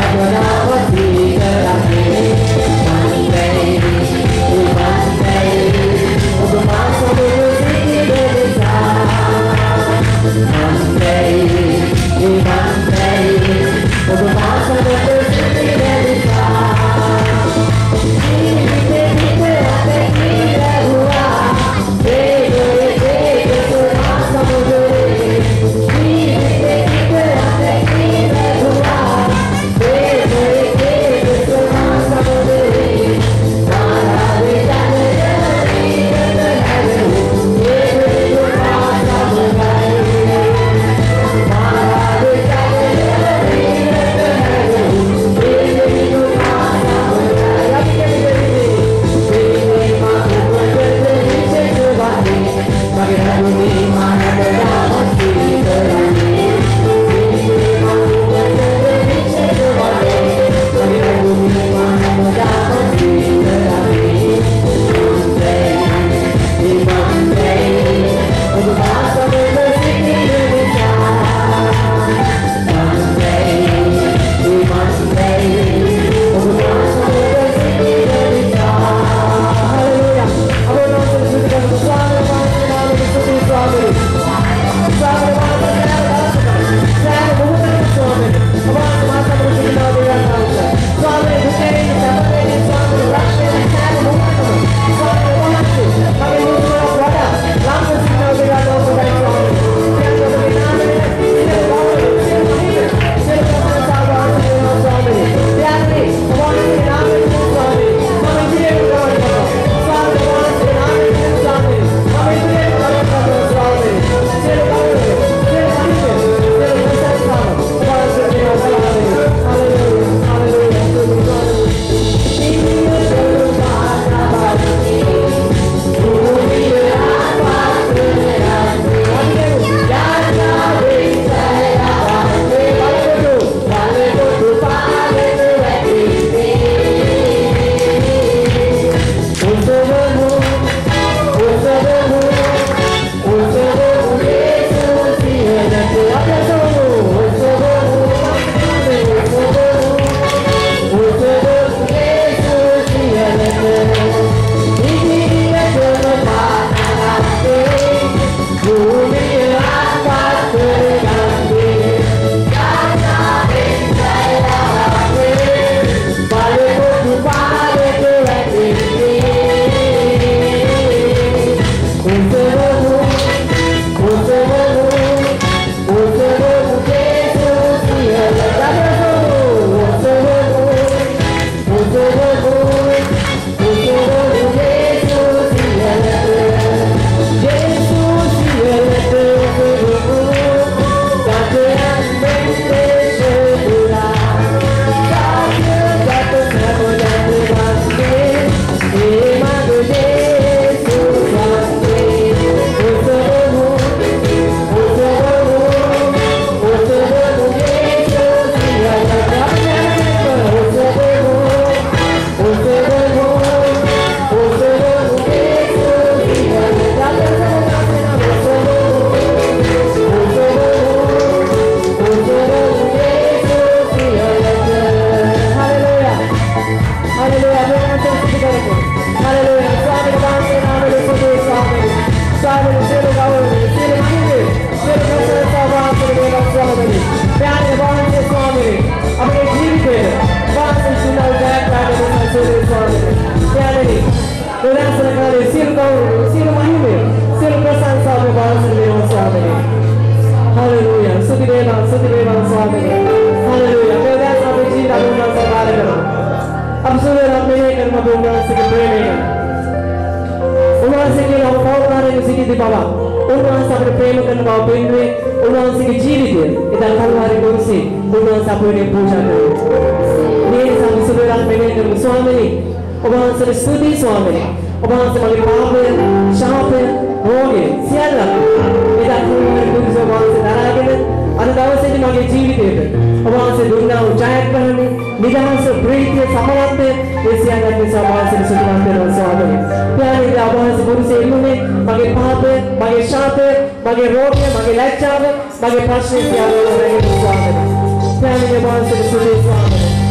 Mage prashne siya Swami.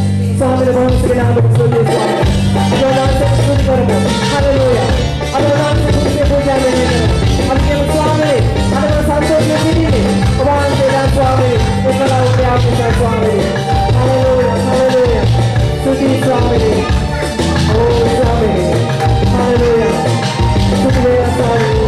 වහන්සේගේ නාමයෙන් ස්තුතියි ස්වාමී. ජෝදාන්සේ ස්තුති කරමු. හලෙලූයා. අදවහන්සේ කුසේ පූජා වෙන්නේ. අපි කියමු ස්වාමී. අදවන සන්තෝෂයෙන් සිටින්නේ. ඔබ වහන්සේලා ස්වාමී. එකලා උපයාපිත ස්වාමී. හලෙලූයා. හලෙලූයා. ස්තුතියි ස්වාමී. ඕ ස්වාමී. හලෙලූයා. ස්තුතියි ස්වාමී.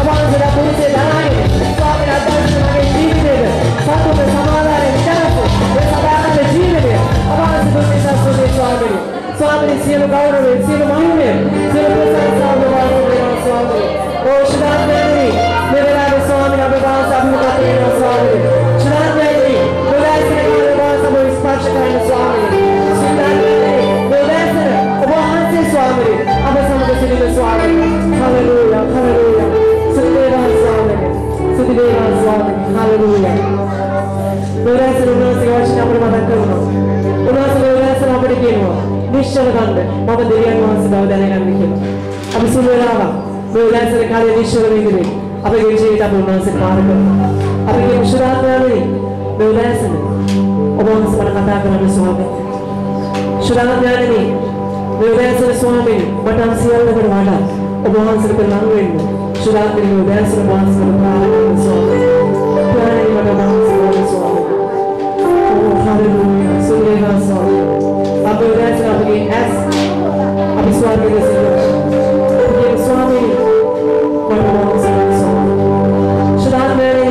අවාංශලා පුරුෂය දරාගෙන ස්වාමීන් අදර්ශනගේ ජීවිතේද සතුට සමාදානයේ විතරක් ඒ සදාකාල ජීවිතය අවාංශ දුන්නේ සතුටේ ස්වාමීන් ස්වාමීන් සියලු ගෞරවය සියලු මහිමය සියලු ප්‍රශංසාව වහන්සේට ස්වාමීන් ඕ ශිලාන්තයනි මෙවලාවේ ස්වාමීන් අපේ වාස අභිමුඛ වෙනවා ස්වාමීන් ශිලාන්තයනි මෙවලාවේ ස්වාමීන් ස්පර්ශ කරන ස්වාමීන් ශිලාන්තයනි මෙවලාවේ ඔබ වහන්සේ ස්වාමීන් අප සමග සිටින ස්වාමීන් හලෙලූයා හලෙලූයා සුදේවා ස්වාමීන් හලෙලූයා මෙවලාවේ උන්වහන්සේ වචන අපට මතක් කරනවා උන්වහන්සේ මෙවලාවේ අපට කියනවා නිශ්චල ගන්න මම දෙවියන් වහන්සේ බව දැනගන්න කියලා අපි සුළු වෙලාවක් මෙවලාවේ කාලේ නිශ්චල වෙන්නේ අපේ ජීවිතය අප උන්වහන්සේ පාර කරනවා අපේ ශිලාන්තයනි මෙවලාවේ ඔබ වහන්සේ මට කතා කරන්න ස්වාමීන් ශිලාන්තයනි මෙවලාවේ ස්වාමීන් මට සියල්ලකට වඩා ඔබ වහන්සේට ලං වෙන්න ශිලාන්තයනි මෙවලාවේ වහන්සේට පාර කරන්න ස්වාමීන් ප්‍රාණය මට වහන්සේ ස්වාමීන් ඕ හලෙලූයා සුදේවා ස්වාමීන් අපේ මෙවලාවේ අපගේ ඇස් අපි ස්වාමීන් වහන්සේ ස්වාමීන් මට වහන්සේ ස්වාමීන් ශිලාන්තයනි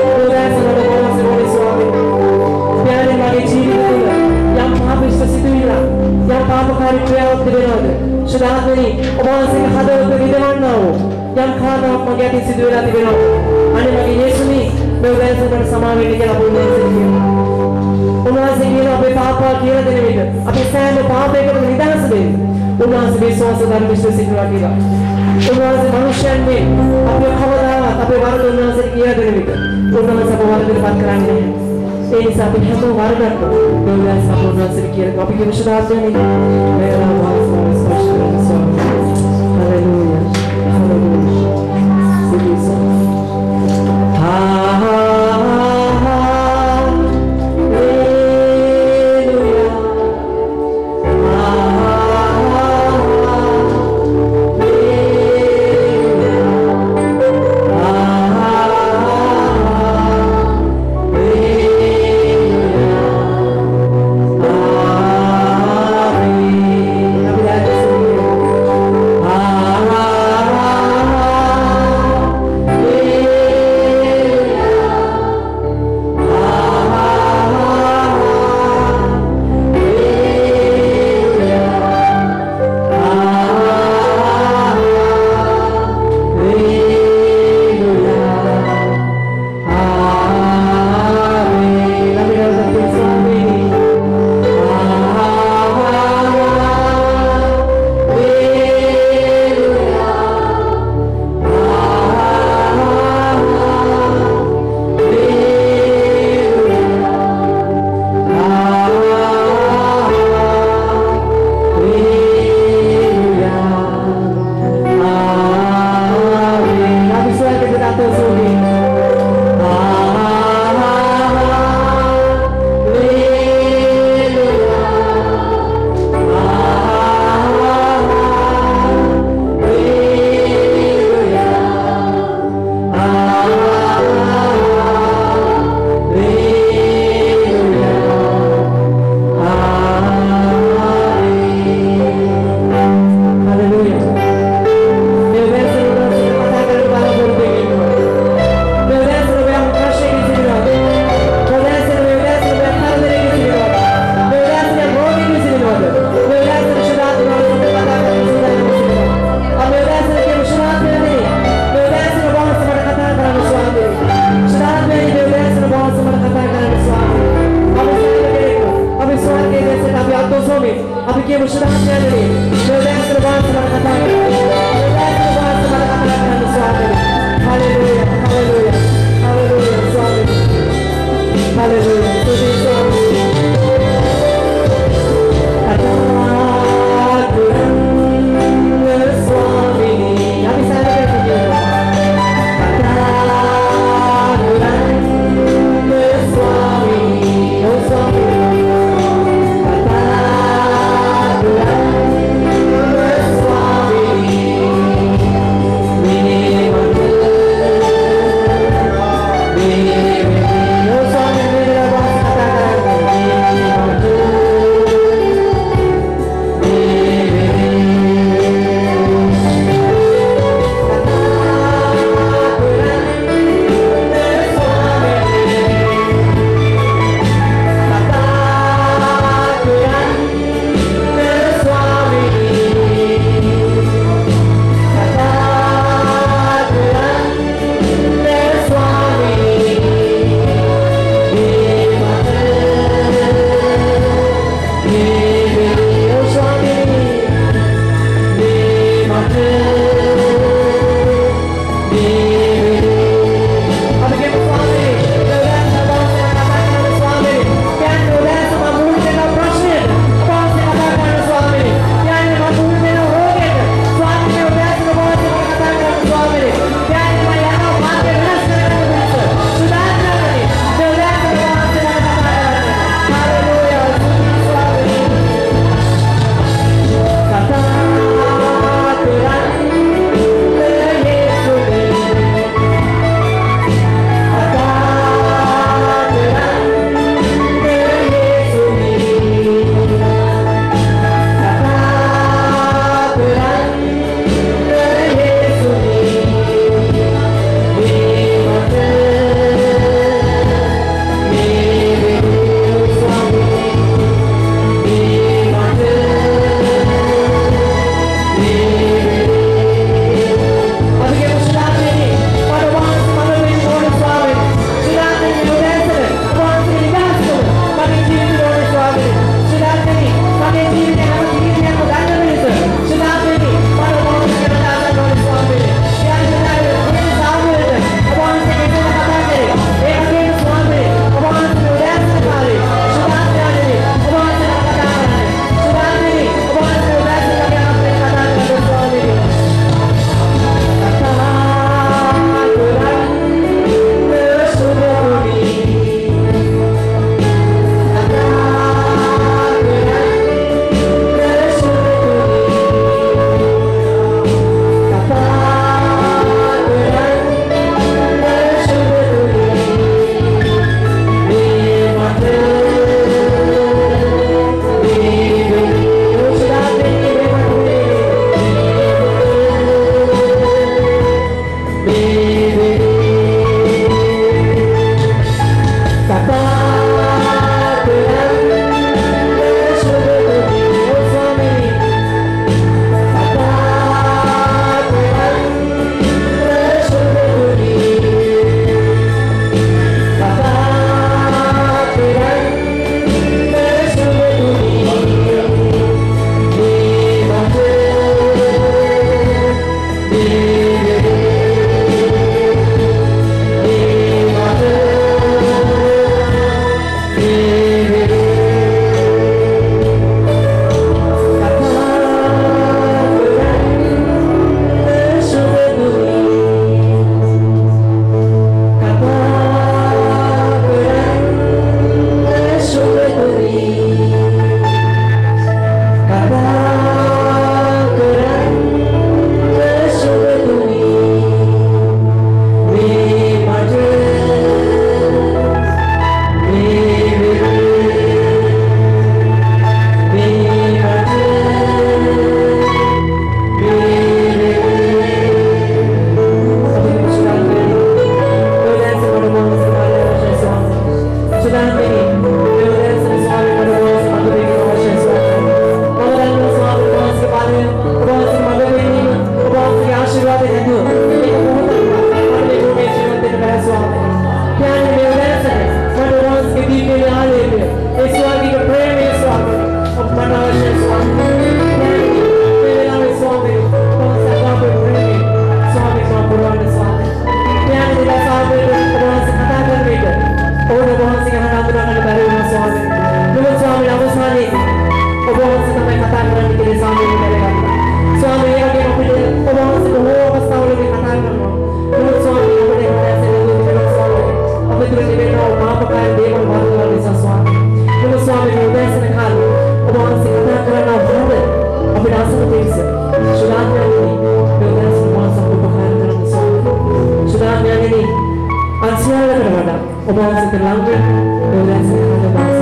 yang පාපකාරී ක්‍රියාවක් තිබෙනවද? ශිලාන්තනි ඔබ වහන්සේගේ හදවත විදවන්නා වූ යම් කාරණාවක් මගේ අතින් සිදු වෙලා තිබෙනවා. අනේ මගේ යේසුනි මේ උදෑසනට සමා වෙන්න කියලා අප උන්වහන්සේ කියනවා. උන්වහන්සේ කියනවා අපේ පාපා කියලා දෙන විට අපි සෑම පාපයකටම නිදහස දෙන්න. උන්වහන්සේ විශ්වාස ධර්ම විශ්වාසිකවා කියලා. උන්වහන්සේ මනුෂ්‍යයන්ගේ අපේ කවදාවත් අපේ වරද උන්වහන්සේ කියලා දෙන විට උන්වහන්සේ අප වරදට පත් කරන්නේ නැහැ. ඒ නිසා අපි හැමෝම වරදක් දෙවියන් සම්පූර්ණසර් කියලා අපි කියන ශාස්ත්‍රයනේ මේවා වාස්තව ස්පර්ශ කරන ස්වාමීන් හලෙලූයා හලෙලූයා සිරිස Obama seterlangnya, kemudian sekarang Obama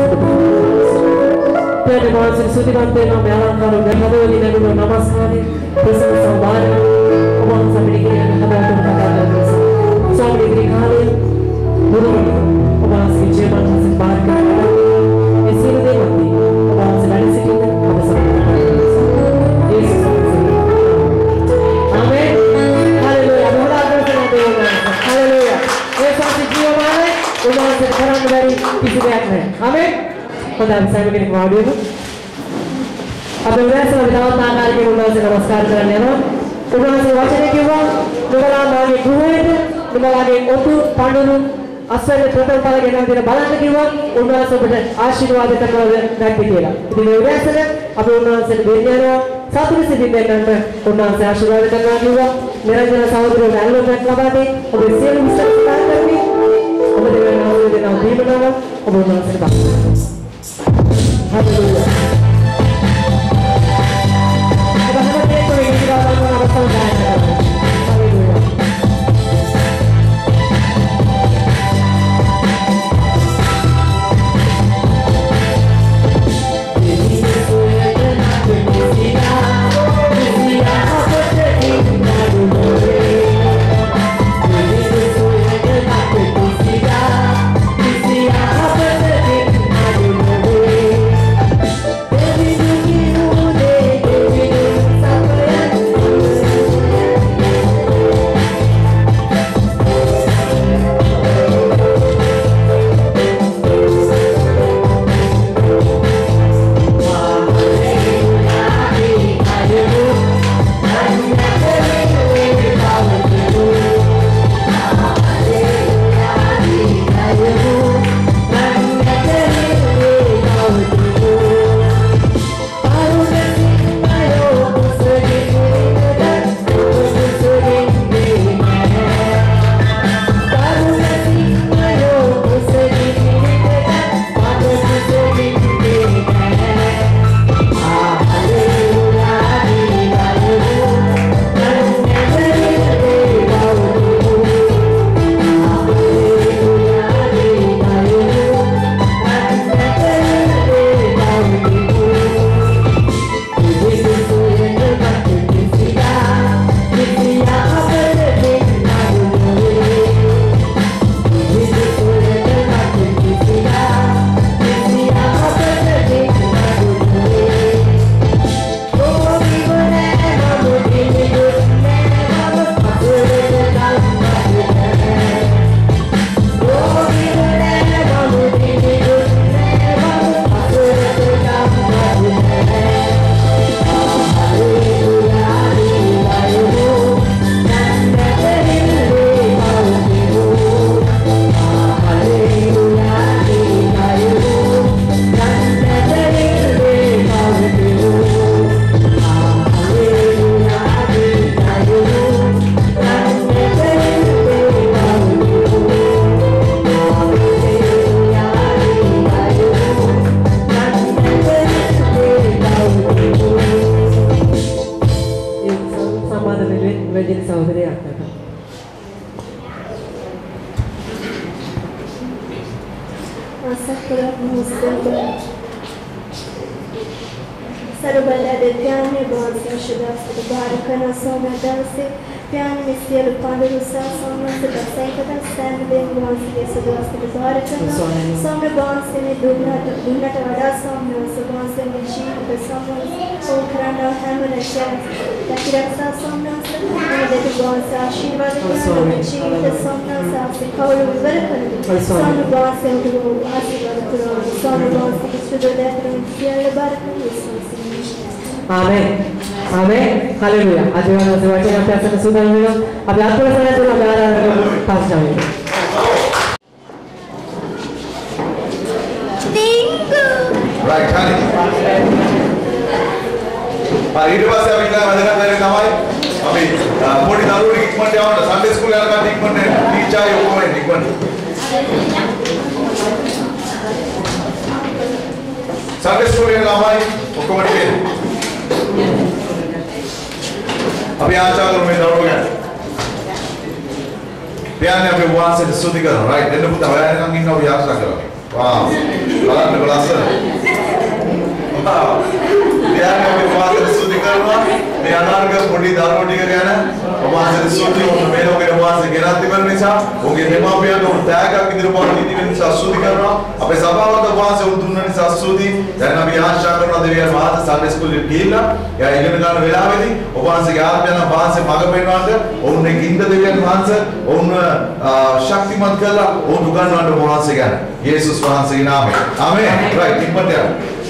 Tuhan Obama sudah bantu nama Allah kalau dan kalau ini dari nama sekali bersama sahabat Obama sampai di kiri ada kata sampai di kiri Guru Obama sejaman sebarkan isi itu mati Obama sedang sekitar apa sampai Yesus Amin Haleluya Tuhan berkata Haleluya Yesus jiwa mana Obama sekarang dari isi dekatnya Amin pada saya begini mau dulu अब वैसे without नाकार के उन्होंने से नमस्कार करने हैं उन्होंने से वचन के वो निकला नागे गुहेत निकला के ओतु पांडुरु अस्वल प्रथम पाल के नाम देना बालांट के वो उन्होंने से बड़े आशीर्वाद करने वाले नाट्य किया इतने वैसे ने अब उन्होंने से देने रो सातुर से दिन देने में उन्होंने से आशीर्वाद करने वाले वो मेरा जना साउदरो डालो में कबाते अब इसे विश्वास करनी अब देना नाम देना भी बनाना अब उन्होंने से बात hallelujah Amin. Amin. Haleluya. Ajaran sebagai yang biasa sudah minum. Abi aku rasanya tu nak berada pas jam. Right, honey. Hari ini pasal apa kita ada dari namai. Abi, pori daru ikman dia orang Sunday school yang kan ikman ni, teacher yang orang ikman. Sunday school yang namai, hukum dia. Abi acara kami daru kan. Piannya apa wahasa disudi kan, right? Dan itu tahu ya kan kita biasa kan. Wow, kalau berasa. Wow, piannya apa wahasa disudi kan, pianar ke body daru di kan, wahasa disudi untuk melo ke wahasa gerati bernisa, mungkin lima pian untuk tagga kita rumah di nisa sudi kan, apa sabah atau wahasa untuk nisa sudi, dan nabi biasa kan ada biar wahasa Sunday school gila, ya ini kan bela beli, wahasa gerati pian wahasa maga penwanda, orang kita dengan wahasa, orang शक्तिमत कला वो दुकान वाले वहाँ से गया यीशु वहाँ से नाम है आमेन राइट हिम्मत है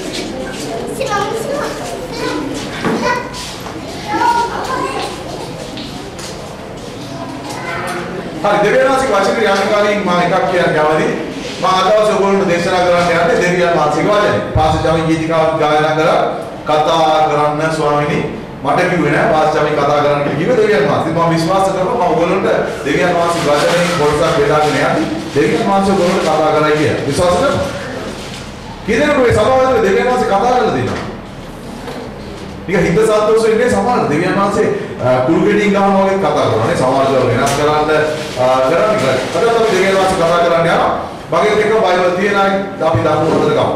हाँ देवियाना से वाचिक यानकारी माने का क्या क्या वाली माँ आता है सब लोग देश ना कराने आते देवियाना माँ से वाचे पास जावे ये दिखा गायना करा कथा कराने स्वामी මට කිව්වේ නෑ වාස්තවයෙන් කතා කරන්න කියලා කිව්වේ දෙවියන් වහන්සේ මම විශ්වාස කරනවා මම ඔයගොල්ලන්ට දෙවියන් වහන්සේ වචනේ පොඩ්ඩක් බෙදාගෙන යන්න දෙවියන් වහන්සේ ඔයගොල්ලන්ට කතා කරයි කියලා විශ්වාස කරනවා කීදෙනෙකුට මේ සභාවවල දෙවියන් වහන්සේ කතා කරලා දෙනවා නිකන් හිත සතුටුස ඉන්නේ සමහර දෙවියන් වහන්සේ කුළු ගෙඩින් ගහනවා වගේ කතා කරනවා නේ සමාජවල වෙනස් කරන්න කරන්නේ අද අපි දෙවියන් වහන්සේ කතා කරන්න යනවා මගේ එක බයිබල් තියෙන අය අපි දක්වන හොඳට ගමු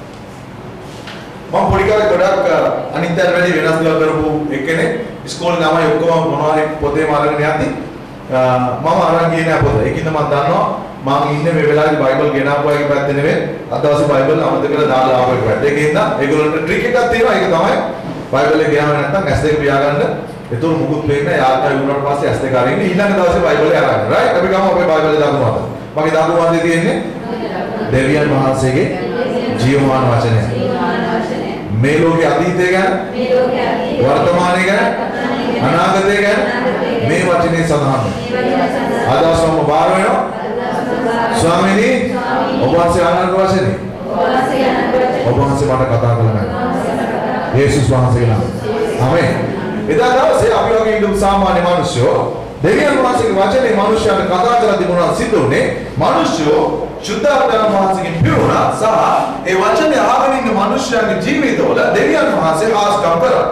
මම පොඩි කාලේ ගොඩක් අනිත් අය වැඩි වෙනස් දේවල් කරපු එක්කෙනෙක් ඉස්කෝලේ ළමයි ඔක්කොම මොනවා හරි පොතේම අරගෙන යද්දි මම අරන් ගියේ නෑ පොත. ඒකින්ද මම දන්නවා මම ඉන්නේ මේ වෙලාවේ බයිබල් ගෙනාවු අයගේ පැත්තේ නෙවෙයි. අද දවසේ බයිබල් අමතක කරලා දාලා ආපු එක පැත්තේ. ඒකින්ද ඒගොල්ලන්ට ට්‍රික් එකක් තියෙනවා. ඒක තමයි බයිබල් එක ගියාම නැත්නම් S2 පියාගන්න. ඒතර මුකුත් වෙන්නේ නැහැ. ආයෙත් වුණාට පස්සේ S2 අරින්න ඊළඟ දවසේ බයිබල් එක අරගන්න. රයිට්? අපි ගමු අපේ බයිබල් එක දාමු අද. මගේ දාමු වාදේ තියෙන්නේ දෙවියන් වහන්සේගේ ජීවමාන වචනය. මේ ලෝකයේ අතීතය ගැන වර්තමානය ගැන අනාගතය ගැන මේ වචනේ සඳහන් අදවසම බාර වෙනවා ස්වාමීනි ඔබ වහන්සේ ආනන්ද වචනේ ඔබ වහන්සේ මට කතා කළා නේද යේසුස් වහන්සේ නම ආමෙන් එදා දවසේ අපි වගේ ඉඳපු සාමාන්‍ය මිනිස්සු දෙවියන් වහන්සේගේ වචනේ මිනිස්යාට කතා කරලා තිබුණා සිද්ධ උනේ මිනිස්සු शुद्धात्मा වහන්සේගෙන් පිරුණා සහ ඒ වචනේ ආගෙන ඉන්න මිනිස්යාගේ ජීවිතවල දෙවියන් වහන්සේ ආස්කම් කරා.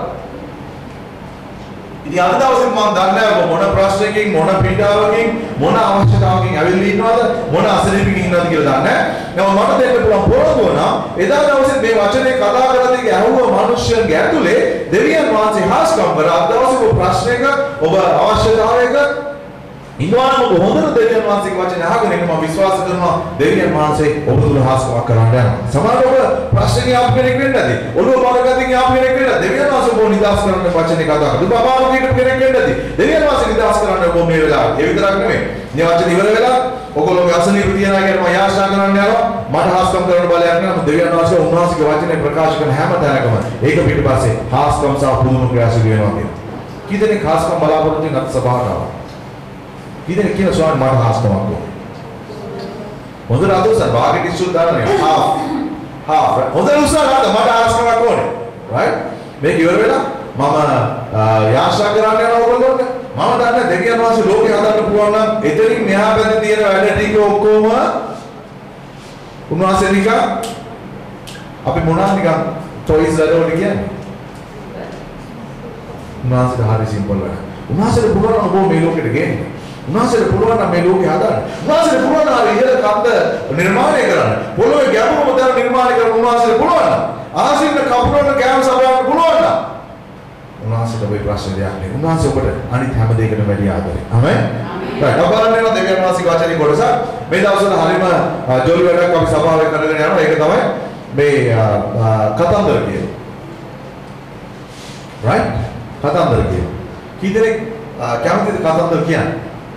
ඉතින් අද දවසේ මම දන්නේ මොන ප්‍රශ්නකින් මොන පීඩාවකින් මොන අවශ්‍යතාවකින් ඇවිල්ලා ඉන්නවද මොන අසනීපකින් ඉන්නවද කියලා දන්නේ නැහැ. මම දෙන්න පුළුවන් පොරොන්දුව නම් එදා දවසේ මේ වචනේ කතා කරලා තියගේ ඇහුව මිනිස්යන්ගේ ඇතුලේ දෙවියන් වහන්සේ ආස්කම් කරා. අද දවසේ ප්‍රශ්නයක ඔබ අවශ්‍යතාවයක ඉන්නවනම් ඔබ හොඳට දෙවියන් වහන්සේගේ වචන අහගෙන ඉන්න මම විශ්වාස කරනවා දෙවියන් වහන්සේ ඔබ තුල හාස්කමක් කරන්න යනවා. සමහරව ඔබ ප්‍රශ්නේ ආපු කෙනෙක් වෙන්න ඇති. ඔළුව බරගතින් ආපු කෙනෙක් වෙන්න. දෙවියන් වහන්සේ ඔබ නිදාස් කරන්න වචනේ කතා කරලා. ඔබ අමාරුකීට කෙනෙක් වෙන්න ඇති. දෙවියන් වහන්සේ නිදාස් කරන්න ඔබ මේ වෙලාවේ. ඒ විතරක් නෙමෙයි. මේ වචන ඉවර වෙලා ඔයගොල්ලෝ අසනීප තියනවා කියන මම යාචනා කරන්න යනවා. මට හාස්කම් කරන්න බලයක් නැහැ. දෙවියන් වහන්සේ උන්වහන්සේගේ වචනේ ප්‍රකාශ කරන හැම තැනකම ඒක පිටපස්සේ හාස්කම් සහ පුදුම ක්‍රියාශීලී වෙනවා කියනවා. කීදෙනෙක් හාස්කම් බලාපොරොත්තු වෙන අත් සභාවට ආවා. ඉතින් කියන ස්වාමීන් මට හාස්කමක් ඕනේ. හොඳට අතෝසන් වාගේ ටිෂුත් දාන්නේ half හොඳට උත්සාහ ගන්න මට හාස්කමක් ඕනේ. right? මේක ඉවර වෙලා මම යාශා කරන්න යනවා ඔයගොල්ලෝට. මම දන්නේ දෙවියන් වහන්සේ ලෝකේ හදන්න පුළුවන් නම් එතනින් මෙහා පැත්තේ තියෙන වැඩ ටික ඔක්කොම උන්වහන්සේ නිකන් අපි මොනවා නිකන් choice වලට කියන්නේ. උන්වහන්සේට හරි සිම්පල් වැඩ. උන්වහන්සේට පුළුවන් නම් ඔබ මේ ලෝකෙට ගේන්න. උන්වහන්සේට පුළුවන් නම් මේ ලෝකේ හදන්න. උන්වහන්සේට පුළුවන් නම් ඉහළ කන්ද නිර්මාණය කරන්න. පොළොවේ ගැඹුරම තැන නිර්මාණය කරන්න උන්වහන්සේට පුළුවන් නම්. ආසින්න කපුරන කෑම සපයන්න පුළුවන් නම්. උන්වහන්සේට ඔබේ ප්‍රශ්න දෙයක් නෙවෙයි. උන්වහන්සේ ඔබට අනිත් හැම දෙයකටම වැඩි ආදරේ. ආමෙන්. right. අපරන් වෙන දෙවියන් වහන්සේගේ වචනේ කොටස මේ දවස්වල හරිම ජොලි වැඩක් අපි සභාවේ කරගෙන යනවා. ඒක තමයි මේ කතන්දර කියන්නේ. right? කතන්දර කියන්නේ. කී දෙනෙක් කැමතිද කතන්දර කියන්නේ?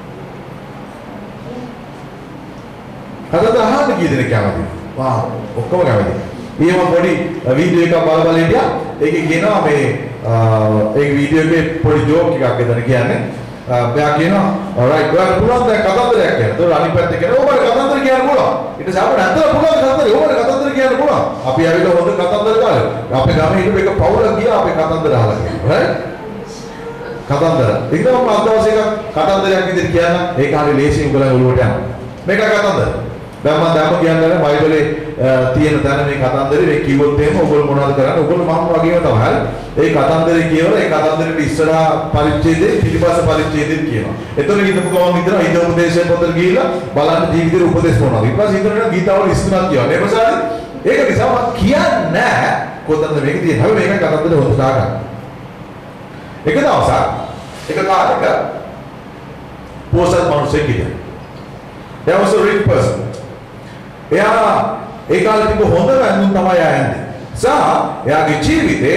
කතන්දර අහන්න කී දෙනෙක් කැමතිද? වා ඔක්කොම කැමතිද? ඊයම පොඩි වීඩියෝ එකක් බලලා හිටියා. ඒකේ කියනවා මේ ඒ වීඩියෝ එකේ පොඩි ජෝක් එකක් එතන කියන්නේ. මෙයා කියනවා alright ඔයාලට පුළුවන් දැන් කතන්දරයක් කියන්න. ඒතකොට අනිත් පැත්තේ කියනවා ඔබට කතන්දර කියන්න පුළුවන්. ඊට පස්සේ අපිට ඇත්තට පුළුවන් කතන්දර. ඔබට කතන්දර කියන්න පුළුවන්. අපි ඇවිල්ලා හොඳ කතන්දර කාලේ. අපේ ගමේ හිටපු එක පවුලක් ගියා අපේ කතන්දර අහලා කියනවා. right? කතන්දර. ඒකම මම අදවසේ එක කතන්දරයක් විදිහට කියන්න ඒක හරිය ලේසියෙන් උගලන් ඔළුවට යනවා. මේක කතන්දර. දැන් මම දැම්ම කියන්නේ බයිබලේ තියෙන තැන මේ කතන්දරේ මේ කිව්වොත් එහෙම ඔයගොල්ලෝ මොනවද කරන්නේ? ඔයගොල්ලෝ මම වගේම තමයි. හරි. ඒ කතන්දරේ කියවලා ඒ කතන්දරේට ඉස්සරහා පරිච්ඡේදේ පිටිපස්ස පරිච්ඡේදෙත් කියනවා. එතන හිතපු ගමන් විතර හිත උපදේශයෙන් පොතට ගිහිල්ලා බලන්න ජීවිතේ උපදේශ මොනවද? ඊට පස්සේ හිතනවා ගීතාවල ඉස්සරහා කියවනේ. ඒ නිසා ඒක නිසා මම කියන්නේ නැහැ කොතනද මේක තියෙන්නේ. හැබැයි මේක කතන්දරේ හොඳට දාගන්න. එක දවසක් එක කාලයක පොසත් මිනිහෙක් හිටියා. There was a rich person. එයා ඒ කාලේ තිබ්බ හොඳ වැඳුම් තමයි ආයන්නේ. එයාගේ ජීවිතේ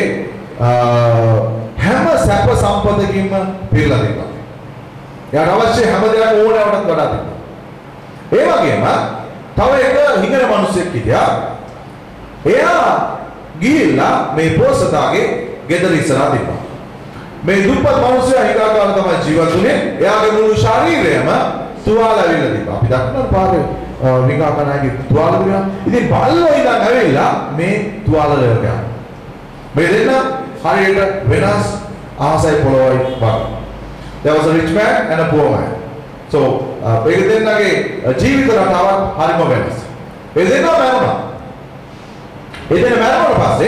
හැම සැප සම්පතකින්ම පිරලා තිබ්බා. එයාට අවශ්‍ය හැම දෙයක්ම ඕනෑමකට වඩා තිබ්බා. ඒ වගේම තව එක හිඟන මිනිහෙක් හිටියා. එයා ගිහිල්ලා මේ පොසතාගේ ගෙදර ඉස්සරහා තිබ්බා. මේ දුප්පත් මිනිහයා හිඟා කාලේ තමයි ජීවත් වුනේ. එයාගේ මුළු ශරීරයම තුවාල ඇවිල්ලා තිබ්බා. අපි දක්වන පාරේ හිඟා කනගේ තුවාල තිබුණා. ඉතින් බල්ලෝ ඉඳන් ඇවිල්ලා මේ තුවාල වලට යනවා. මේ දෙන්න හරියට වෙනස් ආසයි පොළොවයි වගේ. There was a rich man and a poor man. So මේ දෙන්නගේ ජීවිත රටාවක් හරිම වෙනස්. මේ දෙන්න මැරුණා. ඒ දෙන්න මැරුණාට පස්සේ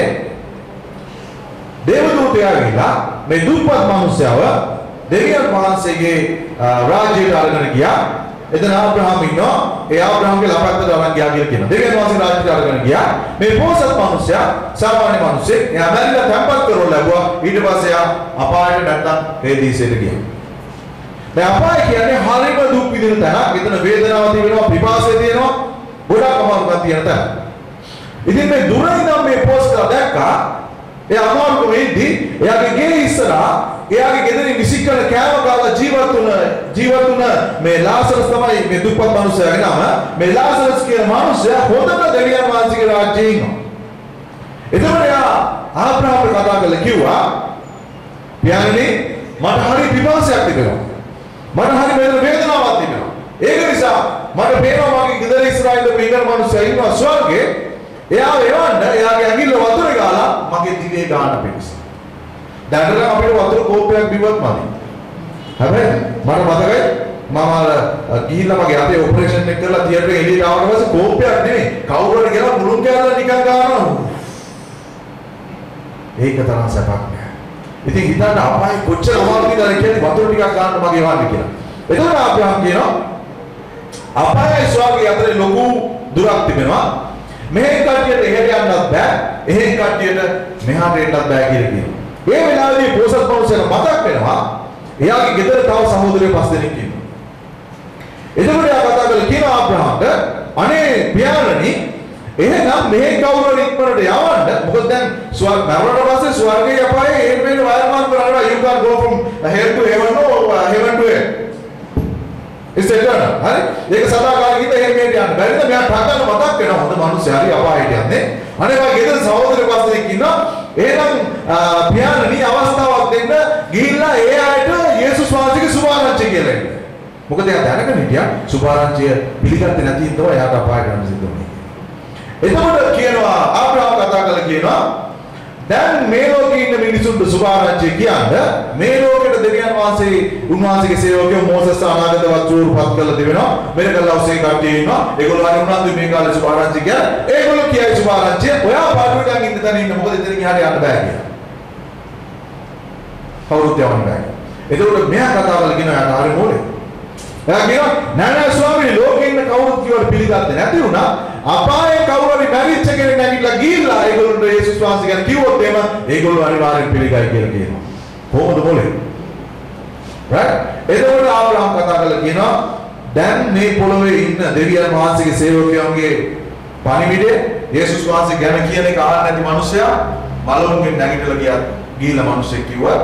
දේවදූතයා ගිහිලා මේ දුප්පත් මිනිහව දෙවියන් වහන්සේගේ රාජ්‍යයට අරගෙන ගියා. එතන ආබ්‍රහම් ඉන්නවා. ඒ ආබ්‍රහම්ගේ ළපැත්තට අරන් ගියා කියලා කියනවා. දෙවියන් වහන්සේ රාජ්‍යයට අරගෙන ගියා. මේ පොසත් මිනිහයා සාමාන්‍ය මිනිහෙක්. එයා මැරිලා තැම්පත් කරවල ලැබුවා. ඊට පස්සේ එයා අපායට නැත්තම් හේදීසෙට ගියා. දැන් අපාය කියන්නේ හරිම දුක් විඳින තැනක්. එතන වේදනාව තියෙනවා, පිපාසය තියෙනවා, ගොඩක් අමාරුකම් තියෙන තැන. ඉතින් මේ දුරින් ඉඳන් මේ පොස්ට් දැක්කා. ඒ අමාරුකම වෙද්දී එයාගේ ගේ ඉස්සරහා එයාගේ ගෙදරින් විසිකන කෑම කාලා ජීවත් වුණ මේ ලාසරස් තමයි මේ දුප්පත් මිනිහයාගේ නම. මේ ලාසරස් කියන මිනිහයා හොඳම දෙවියන් වහන්සේගේ රාජ්‍යයේ ඉන්නවා. එතකොට එයා ආබ්‍රහම්ට කතා කරලා කිව්වා, "පියාණනි, මට හරි පිපාසයක් තිබෙනවා. මට හරි වේදනාවක් තිබෙනවා. ඒක නිසා මට පේනවා මගේ ගෙදර ඉස්සරහින් ඉන්න පිටර මිනිහයා ඉන්නවා ස්වර්ගේ. එයා එවන්න එයාගේ ඇඟිල්ල වතුර ගාලා මගේ දිවේ ගාන පිණිස. දැනට අපිට වතුර කෝප්පයක් බිව්වත් මදි. හැබැයි මට මතකයි මම ගිහිල්ලා මගේ අතේ ඔපරේෂන් එක කරලා තියටර් එක එළියට ආවට පස්සේ කෝප්පයක් නෙමෙයි කවුරු හරි ගෙනා මුළුන් කෑල්ල නිකන් ගන්නවා. ඒක තරම් සපක් නෑ. ඉතින් හිතන්න අපායි කොච්චර අමාරුද කියලා කියන්නේ වතුර ටිකක් ගන්න මගේ වහන්න කියලා. එතකොට ආබ්‍රහම් කියනවා අපායයි ස්වර්ගය අතර ලොකු දුරක් තිබෙනවා. මෙහෙන් කට්ටියට එහෙට යන්නත් බෑ. එහෙන් කට්ටියට මෙහාට එන්නත් බෑ කියලා කියනවා. ඒ වෙලාවේදී පොසත් මිනිහට මතක් වෙනවා එයාගේ ගෙදර තව සහෝදරයෝ 5 දෙනෙක් ඉන්නවා. එතකොට එයා කතා කරලා කියනවා ආබ්‍රහම්ට, "අනේ පියාණනි, එහෙනම් මෙහෙන් කවුරු හරි ඉක්මනට යවන්න. මොකද දැන් මරණයට පස්සේ ස්වර්ගයේ අපායේ ඒ වෙන වයර්මාන කරනවා. You can go from hell to heaven or heaven to hell. Is it done? හරි? ඒක සදාකාලිකව එහෙම යන්න බැරිද? මෙයා ටකන මතක් වෙනවා. හොඳ මිනිස්සු හරි අපායට යන්නේ. අනේ මගේ ගෙදර සහෝදරයෝ 5 දෙනෙක් ඉන්නවා. එහෙනම් පියාණනි අවස්ථාවක් දෙන්න ගිහිල්ලා ඒ අයට යේසුස් වහන්සේගේ සුභාරංචි කියලා එන්න. මොකද එයා දැනගෙන හිටියා සුභාරංචිය පිළිගත්තේ නැති හින්දා එයාට අපායට යන්න සිද්ධ වුණේ. එතකොට කියනවා ආබ්‍රහම් කතා කරලා කියනවා දැන් මේ ලෝකේ ඉන්න මිනිසුන්ට සුභාරංචිය කියන්නේ මේ ලෝකෙට දෙවියන් වහන්සේ උන්වහන්සේගේ සේවකයෝ මෝසස් අනාගත වස්තුරුපත් කරලා දෙවෙනවා. මෙන්න කල්ලාවසේ කට්ටිය ඉන්නවා. ඒගොල්ලෝ හරි උනන්දු මේ කාලේ සුභාරංචිය කියන්නේ. ඒගොල්ලෝ කියයි සුභාරංචිය ඔයා පාඩුවෙන් ඉන්න තැන ඉන්න මොකද එතනින් එහාට යන්න බෑ කියලා. කවුරුත් යවන්න බෑ. එතකොට මෙයා කතා කරලා කියනවා යාට හරි මොලේ. එයා කියනවා නෑ නෑ ස්වාමීනි ලෝකේ ඉන්න කවුරුත් කියවට පිළිගත්තේ නැති වුණා. අපායේ කවුරු හරි මැරිච්ච කෙනෙක් නැගිටලා ගිහිල්ලා ඒගොල්ලන්ට යේසුස් වහන්සේ ගැන කිව්වොත් එහෙම ඒගොල්ලෝ අනිවාර්යෙන් පිළිගයි කියලා කියනවා. කොහොමද මොලේ? right? එතකොට ආබ්‍රහම් කතා කරලා කියනවා දැන් මේ පොළොවේ ඉන්න දෙවියන් වහන්සේගේ සේවකයන්ගේ පණිවිඩය යේසුස් වහන්සේ ගැන කියන එක අහන්න නැති මිනිසයා බලමුගෙන් නැගිටලා ගිහිල්ලා මිනිස්සෙක් කිව්වා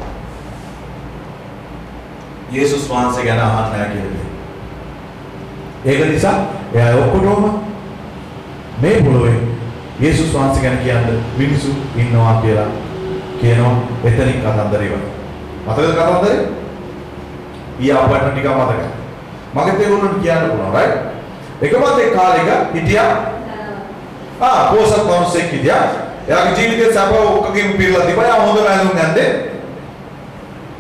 යේසුස් වහන්සේ ගැන අහන්න නැහැ කියලා. ඒක නිසා එයා ඔක්කොටම මේ පොළොවේ යේසුස් වහන්සේ ගැන කියන්න මිනිසු ඉන්නවා කියලා කියනවා. එතනින් කතන්දරේ වගේ. මතකද කතන්දරේ? ඊය අපට ටිකක් මතකයි. මගෙත් ඒගොල්ලන්ට කියන්න පුළුවන් right? එකමත් ඒ කාලෙක හිටියා පොසත් මිනිස්සෙක් හිටියා. එයාගේ ජීවිතේ සැප ඔක්කොගෙම පිරලා තිබා. එයා හොඳ වැඳුම් නැන්දේ.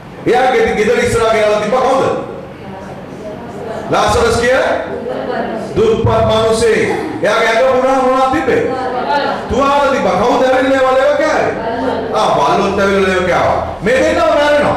එයාගේ ගෙදර ඉස්සරහා ගිහලා තිබ්බා කවුද? ලාසරස් කියලා දුප්පත් මිනිස්සේ. එයාගේ ඇඟ පුරා මොනවද තිබ්බේ? තුවාල තිබ්බා. කවුද ඇවිල්ලා වලේව කෑවේ? බල්ලොත් ඇවිල්ලා වලේව කෑවා. මේ දෙන්නම මැරෙනවා.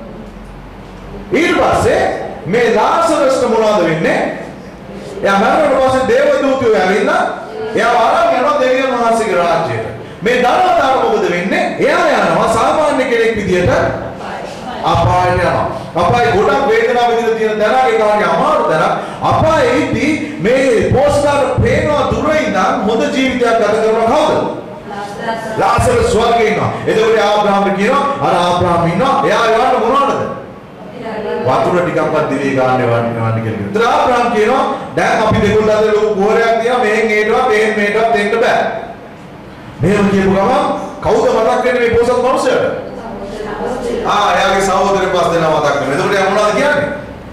ඊට පස්සේ මේ ලාසරස්ට මොනවද වෙන්නේ? එයා මැරුණාට පස්සේ දේවදූතයෝ ඇවිල්ලා එයාව අරන් යනවා දෙවියන් වහන්සේගේ රාජ්‍යයට. මේ ධනවතාව මොකද වෙන්නේ? එයා යනවා සාමාන්‍ය කෙනෙක් විදියට අපායට යනවා. අපායේ ගොඩක් වේදනාව විඳින තියෙන තැන ඒ කාගේ අමාරු තැන. අපායේදී මේ පෝස්ටර් පේනවා දුරින් ඉඳන් හොඳ ජීවිතයක් ගත කරන කවුද? ලාසරස් ස්වර්ගයේ ඉන්නවා. එතකොට ආබ්‍රහාම් කියනවා අර ආබ්‍රහාම් ඉන්නවා. එයා යවන්න මොනවද? වතුර ටිකක්වත් දිවේ ගන්න වන්න කියලා. ඒතර ආබ්‍රහාම් කියනවා දැන් අපි දෙගොල්ලෝ අතර ලොකු ගෝරයක් තියා මෙහෙන් ඒටවත් මෙහෙන් මේටවත් දෙන්න බෑ. මෙහෙම කියපු ගමන් කවුද මතක් වෙන්නේ මේ පොසත් මිනිහට? එයාගේ සහෝදරය පස් දෙනා මතක් වෙනවා. එතකොට එයා මොනවද කියන්නේ?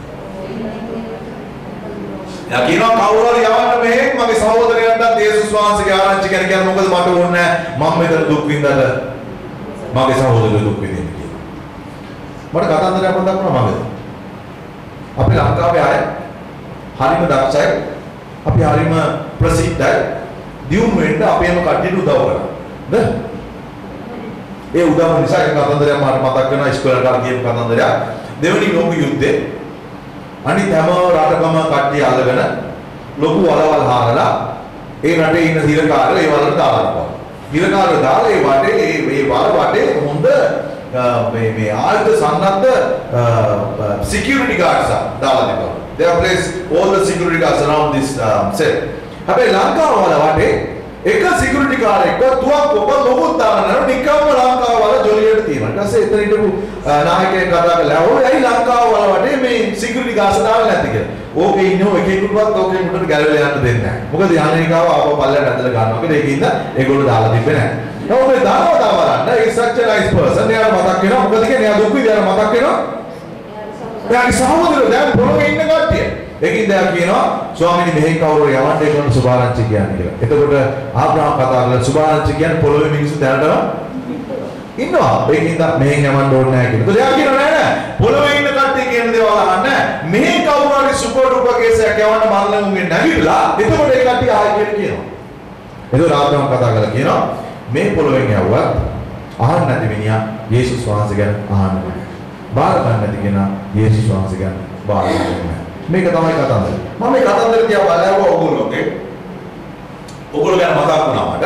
එයා කියනවා කවුරු හරි යවන්න මෙහෙන් මගේ සහෝදරයන්ට යේසුස් වහන්සේගේ ආරංචි කියන්නේ මොකද මට ඕනේ නැහැ. මම මෙතන දුක් විඳලා මගේ සහෝදරයෝ දුක් විඳින්න කියලා. මට කතන්දරයක් මතක් වුණා මගද? අපි ලංකාවේ අය හරිම දක්ෂයි. අපි හරිම ප්‍රසිද්ධයි. දියුණු වෙන්න අපේම කට්ටියට උදව් කරනවා. නේද? ඒ උදව් නිසා එක කතන්දරයක් මට මතක් වෙනවා ඉස්කෝලේ කාලේ කියපු කතන්දරයක්. දෙවෙනි ලෝක යුද්ධේ අනිත් හැම රටකම කට්ටිය අල්ලගෙන ලොකු වලවල් හාරලා ඒ රටේ ඉන්න හිරකාරයෝ ඒ වලට දානවා. හිරකාරයෝ දාලා ඒ වටේ මේ වල වටේ හොඳ මේ ආයුධ සන්නද්ධ security guards දාලා තිබුණා. They have placed all the security guards around this set. හැබැයි ලංකාව වල වටේ එක security guard එක තුවක් ඔබ ලොකුත් දාන්න නෑ නිකම්ම ලංකාව වල ජොලියට තියෙනවා. ඊට පස්සේ එතන හිටපු නායකයෙක් කතා කළා "ඔය ඇයි ලංකාව වල වටේ මේ security guards දාලා නැති කියලා." ඕකේ ඉන්නව එකෙකුටවත් ඕකේ මුටට ගැලවෙලා යන්න දෙන්නේ නැහැ. මොකද යානිකාව ආපහු පල්ලෙන් ඇදලා ගන්නවා කියලා ඒකින්ද ඒගොල්ලෝ දාලා තිබ්බේ නැහැ. ඔබේ දානවා බලන්න ඒ such a nice person එයාට මතක් වෙනවා මොකද කියන්නේ එයා දුක් විඳලා මතක් වෙනවා එයාගේ සහෝදරයෝ දැන් පොළොවේ ඉන්න කට්ටිය ඒකින්ද එයා කියනවා ස්වාමීනි මෙහෙන් කවුරු යවන්න ඒගොල්ලෝ සුභාරංචි කියන්නේ කියලා. එතකොට ආබ්‍රහාම් කතා කරලා සුභාරංචි කියන්නේ පොළොවේ මිනිස්සු දැනටම ඉන්නවා. ඒකින්ද මෙහෙන් යවන්න ඕනේ නැහැ කියලා. ඒතකොට එයා කියනවා නෑ නෑ පොළොවේ ඉන්න කට්ටිය කියන දේවල් අහන්න මෙහෙන් කවුරු හරි සුපර් ඩුපර් කේසයක් යවන්න මරලා උන්ගේ නැගිටලා එතකොට ඒ කට්ටිය ආයෙ කියනවා. එතකොට ආබ්‍රහාම් කතා කරලා කියනවා මේ පොළොවෙන් යවුවත් අහන්න නැති මිනිහා යේසුස් වහන්සේ ගැන අහන්න නැහැ. බාර ගන්න නැති කෙනා යේසුස් වහන්සේ ගැන බාර ගන්න නැහැ. මේක තමයි කතන්දර. මම මේ කතන්දර දිහා බලලා ඕගොල්ලෝගේ ඕගොල්ලෝ ගැන මතක් වුණා මට.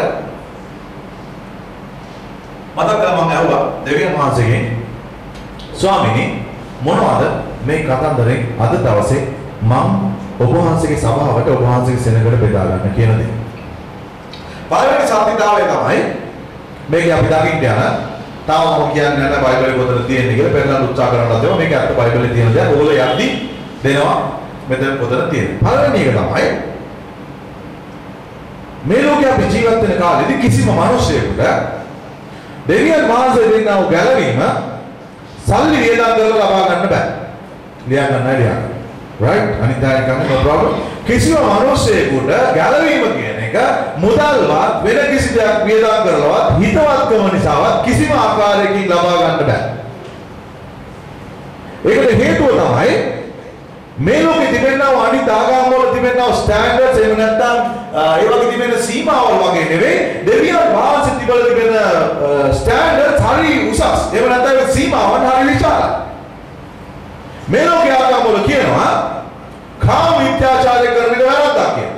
මතක් කරලා මම ඇහුවා දෙවියන් වහන්සේගෙන් ස්වාමීනි මොනවද මේ කතන්දරෙන් අද දවසේ මම ඔබ වහන්සේගේ සභාවට ඔබ වහන්සේගේ සෙනඟට බෙදා ගන්න කියන දේ. පළවෙනි සත්‍යතාවය තමයි මේක අපි දකින්න යන තාම මම කියන්නේ නැහැ බයිබලයේ පොතේ තියෙන්නේ කියලා පෙරලන්න උත්සාහ කරනවා තමයි මේක ඇත්ත බයිබලයේ තියෙන දේ. ඕගොල්ලෝ යද්දි දෙනවා මෙතන පොතේ තියෙන්නේ. පළවෙනි එක තමයි මේ ලෝකේ අපි ජීවත් වෙන කාලෙදි කිසිම මිනිසෙකුට දෙවියන් වහන්සේ දෙන්නව ගැලවීම සල්ලි වියදම් කරලා ලබා ගන්න බෑ. ලියා ගන්න නෑ. right අනිදායක ගන්න no problem. කිසිම මිනිසෙකුට ගැලවීම කියන එක මුදල්වත් වෙන කිසි දෙයක් වියදම් කරලවත් හිතවත්කම නිසාවත් කිසිම ආකාරයකින් ලබා ගන්න බෑ. ඒකට හේතුව තමයි මේ ලෝකෙ තිබෙනා අනිත් ආගම් වල තිබෙනා ස්ටෑන්ඩඩ්ස් එහෙම නැත්නම් ඒ වගේ තිබෙන සීමාවල් වගේ නෙවෙයි දෙවියන් වහන්සේ තිබල තිබෙන ස්ටෑන්ඩඩ්ස් හරි උසස්. එහෙම නැත්නම් ඒ සීමාවන් හරි විශාලයි. මේ ලෝකයේ ආගම් වල කියනවා කාම විත්‍යාචාරය කරන එක වැරද්දක් කියලා.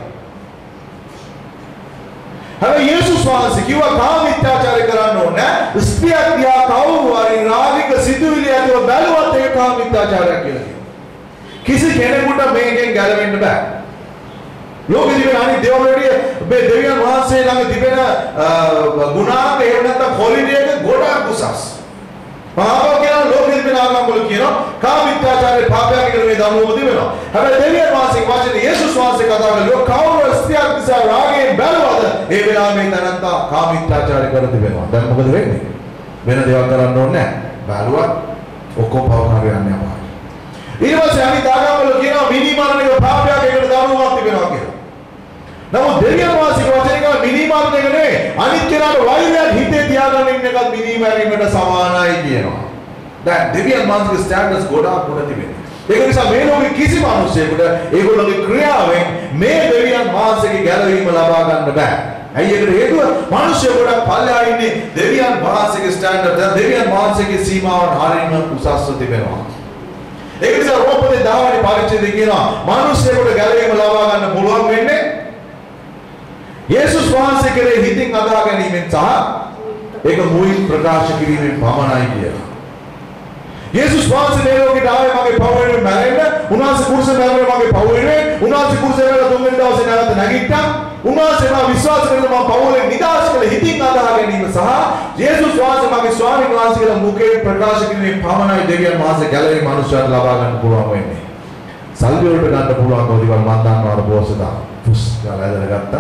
හැබැයි යේසුස් වහන්සේ කිව්වා කාම විත්‍යාචාරය කරන්න ඕනේ නැහැ. ස්ත්‍රියක් දිහා කවුරු හරි රාගික සිතුවිලි ඇතුව බැලුවත් ඒක කාම විත්‍යාචාරයක් කියලා. කිසි කෙනෙකුට මේකෙන් ගැලවෙන්න බෑ. ලෝකෙ තිබෙන අනිත් දේවල්වලදී මේ දෙවියන් වහන්සේ ළඟ තිබෙන ගුණාංග එහෙම නැත්නම් ක්වොලිටි එක ගොඩක් උසස්. පාපය කියන ලෝකෙ තිබෙන ආගම් වල කියනවා කාමීත්‍යාචාරයේ පාපයක් කියන මේ දනුවම තිබෙනවා. හැබැයි දෙවියන් වහන්සේගේ වචනේ යේසුස් වහන්සේ කතා කළේ කවුරු ස්ත්‍රියක් නිසා රාගයෙන් බැලුවද ඒ වෙලාවේ මේ තනන්තා කාමීත්‍යාචාරය කර තිබෙනවා. දැන් මොකද වෙන්නේ? වෙන දේවල් කරන්න ඕනේ නැහැ. බැලුවත් ඔක්කොම පවකාර යන්නේ අපහාර. ඊට පස්සේ අනිත් ආගම් වල කියනවා මිනිමරණයක පාපයක් එකට දරුවක් තිබෙනවා කියලා. නමුත් දෙවියන් වහන්සේගේ වචනේ කියනවා මිනිමරණයක නෙවෙයි අනිත් කෙනාට වෛරයක් හිතේ තියාගෙන ඉන්න එකත් මිනිමරණයකට සමානයි කියනවා. දැන් දෙවියන් වහන්සේගේ ස්ටෑන්ඩඩ්ස් ගොඩාක් උඩ තිබෙනවා. ඒක නිසා මේ ලෝකේ කිසි මිනිසෙකුට ඒගොල්ලෝගේ ක්‍රියාවෙන් මේ දෙවියන් වහන්සේගේ ගැලවීම ලබා ගන්න බෑ. ඇයි ඒකට හේතුව? මිනිස්සුන්ට පල්ලෙහා ඉන්නේ දෙවියන් වහන්සේගේ ස්ටෑන්ඩඩ් දෙවියන් වහන්සේගේ සීමාවන් හරියම උසස්ව තිබෙනවා. ඒක නිසා රෝමපදේ 10 වෙනි පරිච්ඡේදයේ කියනවා මිනිස්සුන්ට ගැලවීම ලබා ගන්න පුළුවන් වෙන්නේ යේසුස් වහන්සේ කෙරෙහි හිතින් අදහා ගැනීමෙන් සහ ඒක මුලින් ප්‍රකාශ කිරීමෙන් පමණයි කියලා. යේසුස් වහන්සේ මේ ලෝකෙට ආවේ මගේ පව වෙනුවෙන් මැරෙන්න. උන්වහන්සේ කුරුස මැරුණේ මගේ පව වෙනුවෙන්. උන්වහන්සේ කුරුස මැරලා තුන්වෙනි දවසේ නැවත නැගිට්ටා. උන්වහන්සේ මා විශ්වාස කරන මම පවුලෙන් නිදහස් කළ හිතින් අදහා ගැනීම සහ යේසුස් වහන්සේ මගේ ස්වාමීන් වහන්සේ කියලා මුඛයෙන් ප්‍රකාශ කිරීමෙන් පමණයි දෙවියන් වහන්සේ ගැලවීම මනුෂ්‍යයන්ට ලබා ගන්න පුළුවන් වෙන්නේ. සල්ලි වලට ගන්න පුළුවන් කවදිවල් මන් දන්නවා බෝසතා. පුස් ගාලා ඇදලා ගත්තා.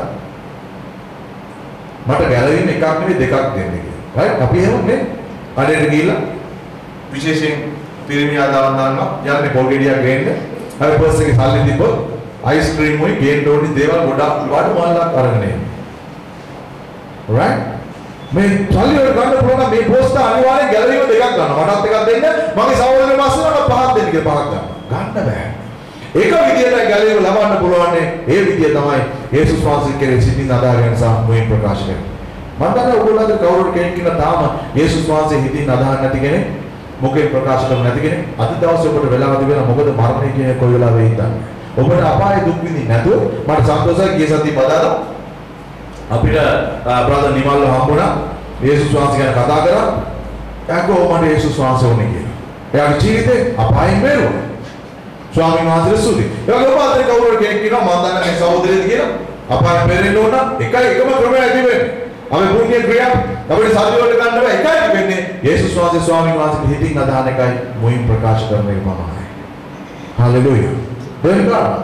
මට ගැලවීම එකක් නෙවෙයි දෙකක් දෙන්න කියලා. රයිට් අපි එහෙමනේ. අරේට ගිහිල්ලා විශේෂයෙන් පිරිමියා දානවා යන්නේ පොල් ගෙඩියක් ගේන්න. අර පර්ස් එකේ සල්ලි තිබ්බොත් අයිස්ක්‍රීම් උයි ගේන්න ඕනි දේවල් ගොඩක් වඩ මාලක් අරගෙන එන්නේ. right? මේ සල්ලි වල ගන්න පුළුවන් මේ පොස්ත අනිවාර්යෙන් ගැලවීම දෙකක් ගන්නවා. මටත් එකක් දෙන්න. මගේ සහෝදරයෝ මාසෙකට පහක් දෙන්න කියලා පහක් ගන්නවා. ගන්න බෑ. ඒක විදියට ගැලවීම ලබන්න පුළුවන් ඒ විදිය තමයි යේසුස් වහන්සේ කෙරෙහි සිතින් අදහාගෙන සහ මුලින් ප්‍රකාශ කරන්නේ. මම දන්නවා ඔයගොල්ලන්ගේ කවුරුත් කෙනෙක් කියලා තාම යේසුස් වහන්සේ හිතින් අදහන් නැති කෙනෙක් මොකෙන් ප්‍රකාශ කරන්නේ නැති කෙනෙක් අද දවසේ ඔබට වෙලාව තිබෙනවා මොකද මරණය කියන්නේ කොයි වෙලාවෙ ඉඳන්නේ ඔබට අපායේ දුක් විඳින්න නැතුව මට සන්තෝෂයි ගිය සතිය බදාදා අපිට බ්‍රදර් නිමල්ව හම්බුණා යේසුස් වහන්සේ ගැන කතා කරා එයාකෝ මට යේසුස් වහන්සේ ඕනේ කියලා එයාගේ ජීවිතේ අපායෙන් බේරුවා ස්වාමීන් වහන්සේට සුදි එයාගේ ඔබ අතර කවුරු කෙනෙක් කියනවා මම දන්නේ මේ සහෝදරයෙක් කියලා අපායෙන් බේරෙන්න ඕන එකම ක්‍රමයයි තිබෙන්නේ අපි පුණ්‍ය ක්‍රියා අපේ සාධ්‍ය වලට ගන්න බෑ එකයි වෙන්නේ යේසුස් වහන්සේ ස්වාමීන් වහන්සේගේ හිතින් අදහන එකයි මුලින් ප්‍රකාශ කරන එක පමණයි. හalleluya. දෙවියන්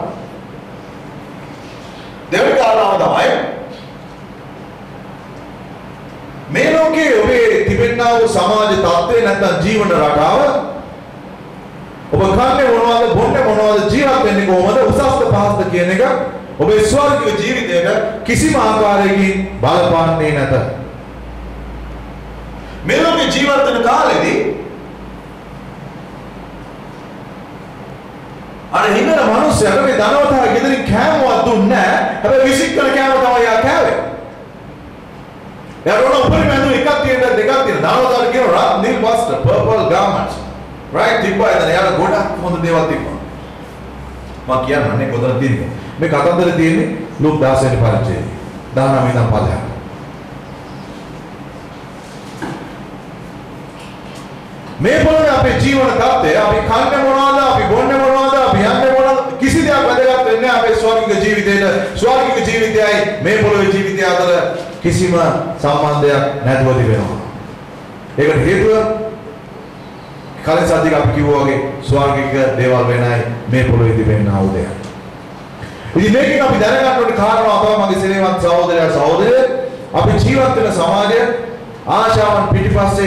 කාරණාව තමයි මේ ලෝකයේ ඔබේ තිබෙනා වූ සමාජ තත්ත්වය නැත්නම් ජීවන රටාව ඔබ කන්නේ මොනවද බොන්නේ මොනවද ජීවත් වෙන්නේ කොහොමද උසස්ද පහස්ද කියන එක ඔබේ ස්වර්ගීය ජීවිතයට කිසිම ආකාරයකින් බලපාන්නේ නැත. මේ ලෝකේ ජීවත් වෙන කාලෙදී අර හිඟන මිනිස්සුන්ට මේ ධනවතා ගෙදරින් කෑමවත් දුන්නේ නැහැ. හැබැයි විසිකන කෑම තමයි යා කෑවේ. එයාට උපරිම ඇඳුම් එකක් තියෙන දෙකක් තියෙන. ධනවතාට කියන රත් නිල් වස්ත්‍ර purple garments. right තිබ්බා එතන යාට ගොඩක් හොඳ දේවල් තිබ්බා. මම කියන්නේ කොතනද තියෙන්නේ? මේ කතන්දරේ තියෙන්නේ ලූක් 16 වෙනි පරිච්ඡේදයේ 19 ඉඳන් 50. මේ පොළේ අපේ ජීවන තත්ත්වය අපි කන්නේ මොනවද අපි බොන්නේ මොනවද අපි යන්නේ මොනවද කිසි දෙයක් වැදගත් වෙන්නේ නැහැ අපේ ස්වර්ගික ජීවිතේට ස්වර්ගික ජීවිතයයි මේ පොළේ ජීවිතය අතර කිසිම සම්බන්ධයක් නැතුව තිබෙනවා. ඒකට හේතුව කලින් සාධික අපි කිව්වා වගේ ස්වර්ගික දේවල් වෙනයි මේ පොළේ තිබෙනා වූ දේවල්. ඉතින් මේකෙන් අපි දැනගන්න ඕනේ කාරණා තමයි මගේ සෙනෙහවත් සහෝදරයා සහෝදරිය අපි ජීවත් වෙන සමාජය ආශාවන් පිටිපස්සේ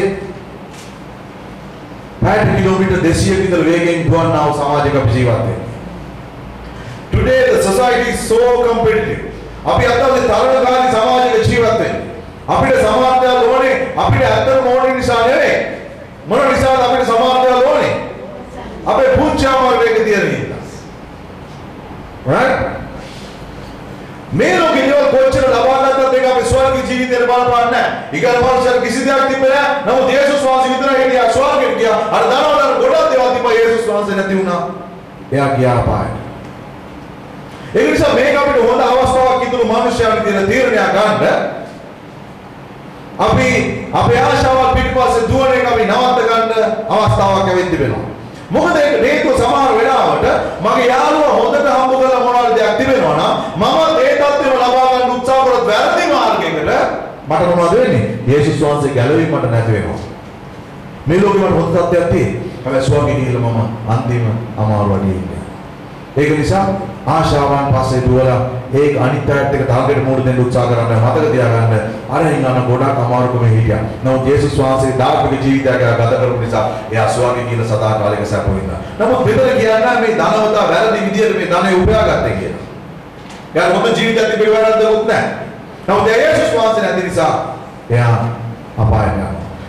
60 කිලෝමීටර් 200 විතර වේගයෙන් දුවනා වූ සමාජයක අපි ජීවත් වෙන්නේ. Today the society is so competitive. අපි අද තරණකාරී සමාජයක ජීවත් වෙන්නේ. අපිට සමාජය ඕනේ අපිට ඇත්තම ඕනේ නිසා නෙවෙයි. මොන නිසාද අපිට සමාජය ඕනේ? අපේ පුංචාම වේග දියර හින්දා. right? මේ ලෝකේ දේවල් කොච්චර ලබා ගන්නත් ඒක අපේ ස්වර්ගීය ජීවිතේට බලපාන්නේ නැහැ. ඊගාර පෞරුෂයන් කිසි දෙයක් තිබ්බේ නැහැ. නමුත් යේසුස් වහන්සේ විතරයි හිටියා ස්වර්ගෙට ගියා. අර ධනවතර ගොඩක් දේවල් තිබ්බා යේසුස් වහන්සේ නැති වුණා. එයා ගියා පායට. ඒ නිසා මේක අපිට හොඳ අවස්ථාවක් ඉතුරු මිනිස්යාට තියෙන තීරණයක් ගන්න. අපි අපේ ආශාවල් පිටිපස්සේ දුවන එක අපි නවත්ත ගන්න අවස්ථාවක් ඇවිත් තිබෙනවා. මොකද ඒක හේතුව සමහර වෙලාවට මගේ යාළුවා හොඳට හම්බ කරලා මොනවාරි දෙයක් තිබෙනවා නම් මම ඒ තත්ත්වෙම ලබා ගන්න උත්සාහ කරොත් වැරදි මාර්ගයකට මට මොනවද වෙන්නේ? යේසුස් වහන්සේ ගැලවීම මට නැති වෙනවා. මේ ලෝකෙ මට හොඳ තත්ත්වයක් තියෙනවා. හැබැයි ස්වර්ගෙ ගිහිල්ලා මම අන්තිම අමාරුවදී ඉන්නේ. ඒක නිසා ආශාවන් පස්සේ දුවලා ඒක අනිත් පැත්තට තාගට මෝඩ දෙන්න උත්සාහ කරන්න මතක තියාගන්න අර ඉන්න ගොඩක් අමාරුකම හිටියා. නමුත් යේසුස් වහන්සේ ධාර්මික ජීවිතයක් ගත කරපු නිසා එයා ස්වර්ගෙ ගිහිල්ලා සදාකාලික සැප විඳා. නමුත් මෙතන කියන්නේ මේ ධනවතා වැරදි විදියට මේ ධනෙ උපයාගත්තේ කියලා. එයා මොකද ජීවිතයක් තිබෙ වැරද්දකුත් නැහැ. නමුත් යේසුස් වහන්සේ නැති නිසා එයා අපායට යනවා.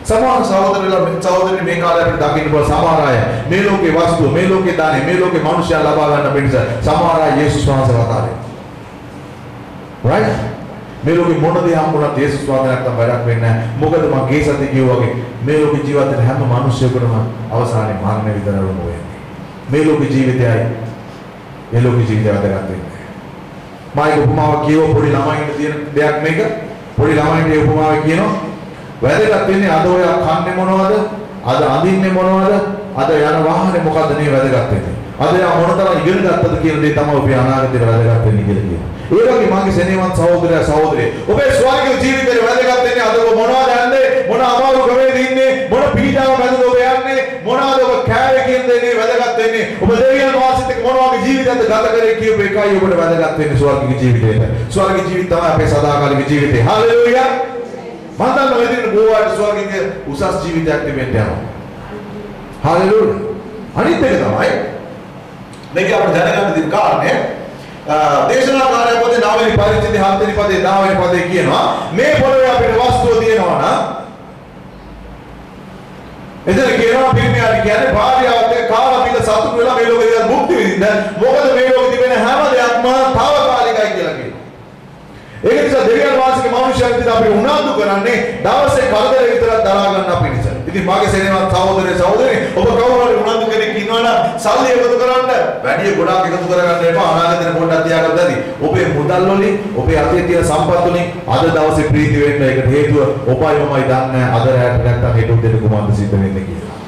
සමහර සහෝදරයලා මේ කාලේ අපිට දකින්න පුළුවන් සමහර අය මේ ලෝකේ වස්තුව, මේ ලෝකේ දානේ, මේ ලෝකේ මනුෂ්‍යයන් ලබා ගන්න පිණිස සමහර අය යේසුස් වහන්සේ වතාවේ. right? මේ ලෝකේ මොන දේ හම්බුණත් යේසුස් වහන්සේ නැත්තම් වැඩක් වෙන්නේ නැහැ. මොකද මම ගේ සතිය කිව්වා වගේ මේ ලෝකේ ජීවත් වෙන හැම මිනිස්සෙකුටම අවසානයේ මරණය විතරම වෙන්නේ. මේ ලෝකේ ජීවිතයයි ඒ ලෝකේ ජීවිතය වැදගත් වෙන්නේ. මම ඒක උපමාවක් කියව පොඩි ළමයින්ට තියෙන දෙයක් මේක. පොඩි ළමයින්ට ඒ උපමාව කියනවා. වැදගත් වෙන්නේ අද ඔය කන්නේ මොනවද? අද අඳින්නේ මොනවද? අද යන වාහනේ මොකද්ද මේ වැදගත් වෙන්නේ? අද යා මොනතරම් ඉගෙන ගත්තද කියන දේ තමයි ඔබේ අනාගතේ වැදගත් වෙන්නේ කියලා කියනවා. ඒ වගේ මගේ සෙනෙහවත් සහෝදරයා සහෝදරිය ඔබේ ස්වර්ගීය ජීවිතේ වැදගත් වෙන්නේ අද ඔබ මොනවද යන්නේ? මොන අමාරු ක්‍රමයේද ඉන්නේ? මොන පීඩාව මැදද ඔබ යන්නේ? මොනවද ඔබ කෑවේ කියන දේ වැදගත් වෙන්නේ? ඔබ දෙවියන් වහන්සේත් එක්ක මොන වගේ ජීවිතයක්ද ගත කරේ කියපු එකයි ඔබට වැදගත් වෙන්නේ ස්වර්ගීය ජීවිතේට. ස්වර්ගීය ජීවිතය තමයි අපේ සදාකාලික ජීවිතේ. හාලෙලූයා. මම දන්නවා ඉතින් බොහෝවට ස්වර්ගීය උසස් ජීවිතයක් තිබෙන්න යනවා. හාලෙලූයා. අනිත් එක තමයි මේක අපිට දැනගන්න තියෙන කාරණේ දේශනා කාර්ය පොතේ 9 වෙනි පරිච්ඡේදයේ 7 වෙනි පදේ 10 වෙනි පදේ කියනවා මේ පොළොවේ අපිට වස්තුව තියෙනවා නම් එතන කියනවා පිරිමියාට කියන්නේ භාර්යාවත් එක්ක කාලා පිළ සතුටු වෙලා මේ ලෝකේ ඉඳන් මුක්ති විඳින්න. මොකද මේ ලෝකේ තිබෙන හැම දෙයක්ම తాවකාලිකයි කියලා කියනවා. ඒක නිසා දෙවියන් වහන්සේගේ මනුෂ්‍යයන් විදිහට අපි උනන්දු කරන්නේ දවසේ කරදර විතරක් දරා ගන්න අපි නිසා. ඉතින් මාගේ සෙනෙහවත් සහෝදරේ ඔබ කවුරු හරි උනන්දු කෙනෙක් ඉන්නවනම් සල්ලි එකතු කරන්න වැඩි ගොඩාක් එකතු කරගන්න එපා. අනාගතේ පොඩ්ඩක් තියාගන්න දැදි. ඔබේ මුදල් වලින් ඔබේ අතේ තියෙන සම්පත් වලින් අද දවසේ ප්‍රීති වෙන්න ඒකට හේතුව ඔබයි මමයි දන්නේ අද රැට නැත්තම් හෙට උදේට කුමක්ද සිද්ධ වෙන්නේ කියලා.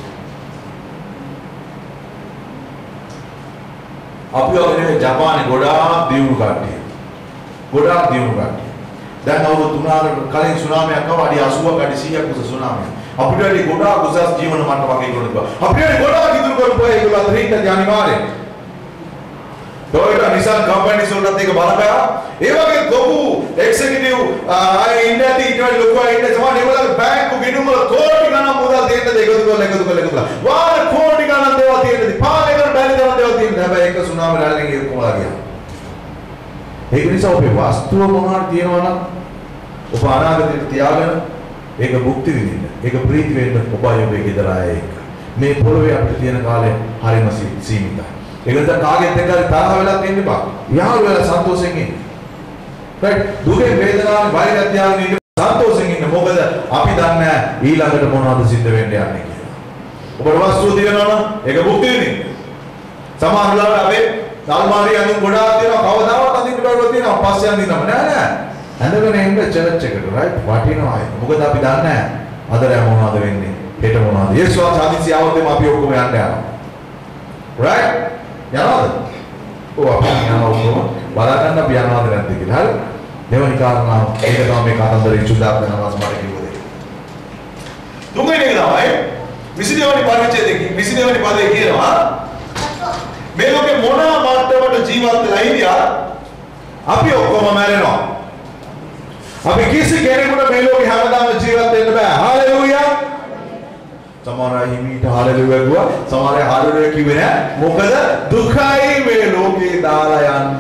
අපි වගේ ජපානයේ ගොඩාක් දියුණු කට්ටිය. ගොඩාක් දියුණු කට්ටිය. දැන් අවුරුදු 3කට කලින් සුනාමියක් ආවා. අඩි 80ක් අඩි 100ක් උස සුනාමියක්. අපිට වැඩි ගොඩාක් උසස් ජීවන මට්ටමක ඉන්නවා. අපිට වැඩි ගොඩාක් ඉදිරි කරපු අය ඒගොල්ලෝ අතර ඉන්න අනිවාර්යයෙන්. Toyota Nissan companies වලට ඒක බලපෑවා. ඒ වගේ ලොකු එක්සිකියුටිව් අය ඉන්නේ ඇති ඊට වඩා ලොකු අය ඉන්නේ සමහර ඒගොල්ලෝ බැංකු ගිණුම් වල කෝටි ගණන් මුදල් දෙන්නද එකතු කරලා. වාර කෝටි ගණන් දේවල් තියෙන්නද. පාලකයන්ට බැරි දේවල් තියෙන්නද. හැබැයි ඒක සුනාමි රැල්ලෙන් ඒක කොහොමද ගියා. ඒක නිසා ඔබේ වස්තුව මොනවාද තියෙනවා නම් ඔබ අනාගතයට තියාගෙන ඒක භුක්ති විඳින්න. ඒක ප්‍රීති වෙන්න ඔබයි ඔබේ ගෙදර අය එක්ක. මේ පොළොවේ අපිට තියෙන කාලය හරිම සීමිතයි. ඒක නිසා කාගෙත් එක්ක තරහ වෙලා තියෙන්න බෑ. යාළු වෙලා සන්තෝෂෙන් ඉන්න. right? දුකේ වේදනාවේ වෛරය තියාගෙන ඉන්න සන්තෝෂෙන් ඉන්න. මොකද අපි දන්නේ ඊළඟට මොනවද සිද්ධ වෙන්න යන්නේ කියලා. ඔබට වස්තුව තියෙනවා නම් ඒක භුක්ති විඳින්න. සමහර වෙලාවට අපි අල්මාරිය අඳින්න ගොඩාක් තියෙනවා. කවදාවත් අඳින්න බැරුව තියෙනවා. පස්සේ අඳින්නම නෑ. ඇඳගෙන ඉන්න චර්ච් එකට right වටිනවා ඒක. මොකද අපි දන්නේ අද රෑ මොනවද වෙන්නේ? හෙට මොනවද? යේසුස් ආදිසි ආවොත් අපි ඔක්කොම යන්න යනවා. right? යනවාද? ඔව් අපි යනවා ඔක්කොම. බලන්න අපි යනවාද නැද්ද කියලා. හරි? දෙවනි කාරණාව ඒක තමයි මේ කාන්දරේ චුදාක් වෙනවා මාර කිව්වේ. තුන්වෙනි එක තමයි 22 වෙනි පරිච්ඡේදයේ 22 වෙනි පදේ කියනවා මේ ලෝකේ මොන මට්ටමකට ජීවත් වෙලා හිටියා අපි ඔක්කොම මැරෙනවා. අපි කිසි කෙනෙකුට මේ ලෝකේ හැමදාම ජීවත් වෙන්න බෑ. හාලෙලූයා. සමහර අය හිමීට හාලෙලූයා කිව්වා. සමහර අය හාලෙලූයා කිව්වේ නෑ. මොකද දුකයි මේ ලෝකේ දාලා යන්න.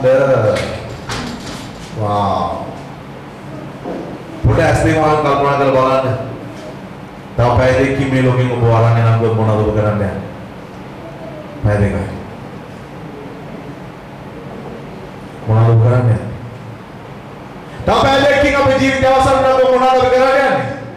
වාව්. පොඩ ඇස් දෙකක් කල්පනා කරලා බලන්න. තව පැය දෙකකින් මේ ලෝකෙන් ඔබ වරන්නේ නම් මොනවද ඔබ කරන්නේ? පැය දෙකයි. මොනවද ඔබ කරන්නේ? තවදකින් අපේ ජීවිතය අවසන් කරනකොට මොනවද කරන්නේ?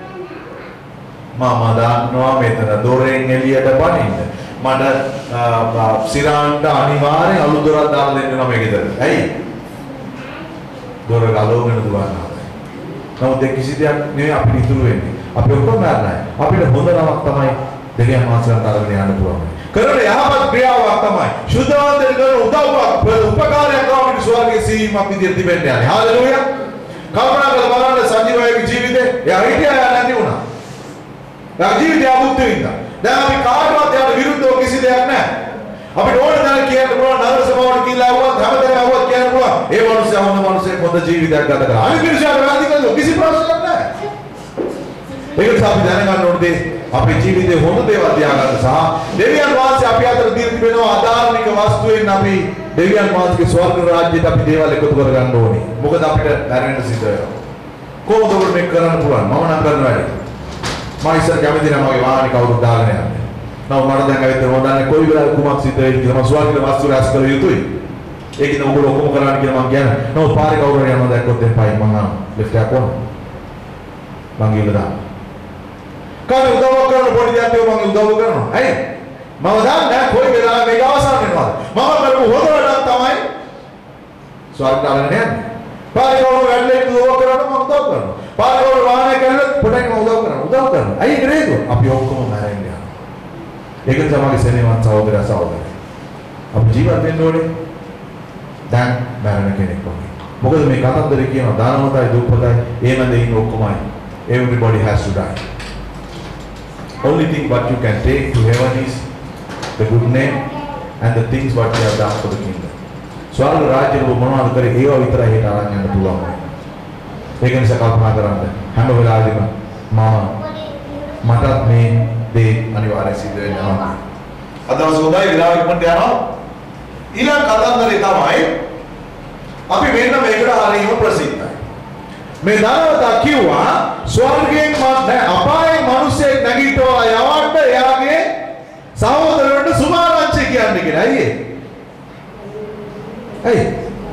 මම දන්නවා මෙතන දොරෙන් එළියට බනින්න. මට සිරාන්ට අනිවාර්යෙන් අලුත් දොරක් දාලා දෙන්න නම් මේකද? ඇයි? දොර ගලවගෙන දුවනවා. නමුත් ඒ කිසි දෙයක් නෙවෙයි අපිට ඉතුරු වෙන්නේ. අපි ඔක්කොම මරණයි. අපිට හොඳ නමක් තමයි දෙවියන් වහන්සේට අරගෙන යන්න පුළුවන්. කරන යහපත් ක්‍රියාවක් තමයි. සුද්ධවන්තයෙක් කරන උදව්වක් උපකාරයක් අපිට ස්වර්ගයේ සීමාවක් විදිහට තිබෙන්න යන්නේ. හාලෙලූයා. කල්පනා කරලා බලන්න සංජීවයේ ජීවිතේ එයා හිටියා නැති වුණා. එයා ජීවිතය අමුතු වෙනවා. දැන් අපි කාටවත් යාට විරුද්ධව කිසි දෙයක් නැහැ. අපිට ඕන තරම් කියන්න පුළුවන් නගර සභාවට කියලා ආවොත් හැමතැනම ආවොත් කියන්න පුළුවන්. ඒ මිනිස්සයා හොඳ මිනිස්සෙක් හොඳ ජීවිතයක් ගත කරා. අනිත් මිනිස්සුන්ට වැරදි කළොත් කිසි ප්‍රශ්නයක් නැහැ. ඒක නිසා අපි දැනගන්න ඕනේ අපේ ජීවිතේ හොඳ දේවල් තියාගන්න සහ දෙවියන් වහන්සේ අපි අතර දීලා තිබෙනවා අධාර්මික වස්තුවෙන් අපි දෙවියන් වහන්සේගේ ස්වර්ග රාජ්‍යයට අපි දේවල් එකතු කරගන්න ඕනේ. මොකද අපිට දැනෙන්න සිද්ධ වෙනවා. කොහොමද මේක කරන්න පුළුවන්? මම නම් කරන වැඩේ. මම ඉස්සර කැමති නැහැ මගේ වාහනේ කවුරුත් දාගෙන යන්න. නමුත් මට දැන් ඇවිත් හොදන්නේ කොයි වෙලාවක කුමක් සිද්ධ වෙයිද කියලා මම ස්වාගත වස්තු රැස් කළ යුතුයි. ඒකින් ඔයගොල්ලෝ ඔක්කොම කරන්න කියලා මම කියන්නේ. නමුත් පාරේ කවුරු හරි යනවා දැක්කොත් එපයි මම ලිෆ්ට් එකක් ඕන. මං ගිහලා දාන්න. කාට උදව් කරන පොඩි දෙයක් මම උදව් කරනවා. ඇයි? මම දන්නේ කොයි වෙලාවක මේක අවසන් වෙනවද? මම කරපු හොඳ වැඩක් තමයි ස්වාගත කරන්න යන්නේ. පාරේ කවුරු වැඩලෙක් උදව් කරනවා මම උදව් කරනවා. පාරේ කවුරු වාහනේ කරලා පොඩක් මම උදව් කරනවා. උදව් කරනවා. ඇයි ඒක නේද? අපි ඔක්කොම මැරෙන්නේ. ඒක තමයි සෙනෙහවත් සහෝදරයා සහෝදරිය. අපි ජීවත් වෙන්න ඕනේ. දැන් මැරෙන කෙනෙක් වගේ. මොකද මේ කතන්දරේ කියනවා දානවතයි දුප්පතයි එහෙමද ඉන්න ඔක්කොමයි. Everybody has to die. Only thing what you can take to heaven is the good name and the things what you have done for the kingdom. ස්වර්ග රාජ්‍යය ඔබ මොනවද කරේ ඒවා විතරයි හිත අරන් යන්න පුළුවන්. ඒක නිසා කල්පනා කරන්න හැම වෙලාවෙම මටත් මේ දේ අනිවාර්යයෙන් සිද්ධ වෙනවා. අද සෝදායි විලාසිකමට යනවා. ඊළඟ කතන්දරේ තමයි අපි මෙන්න මේකට හරියම ප්‍රසිද්ධයි. මේ ධනවතා කිව්වා ස්වර්ගයෙන් නෑ අපායෙන් මිනිස්සෙක් නැගිටවලා යවන්න එයාගේ සහෝදරවන්ට සුභාරංචි කියන්නේ කියලා. ඇයි ඒ? ඇයි?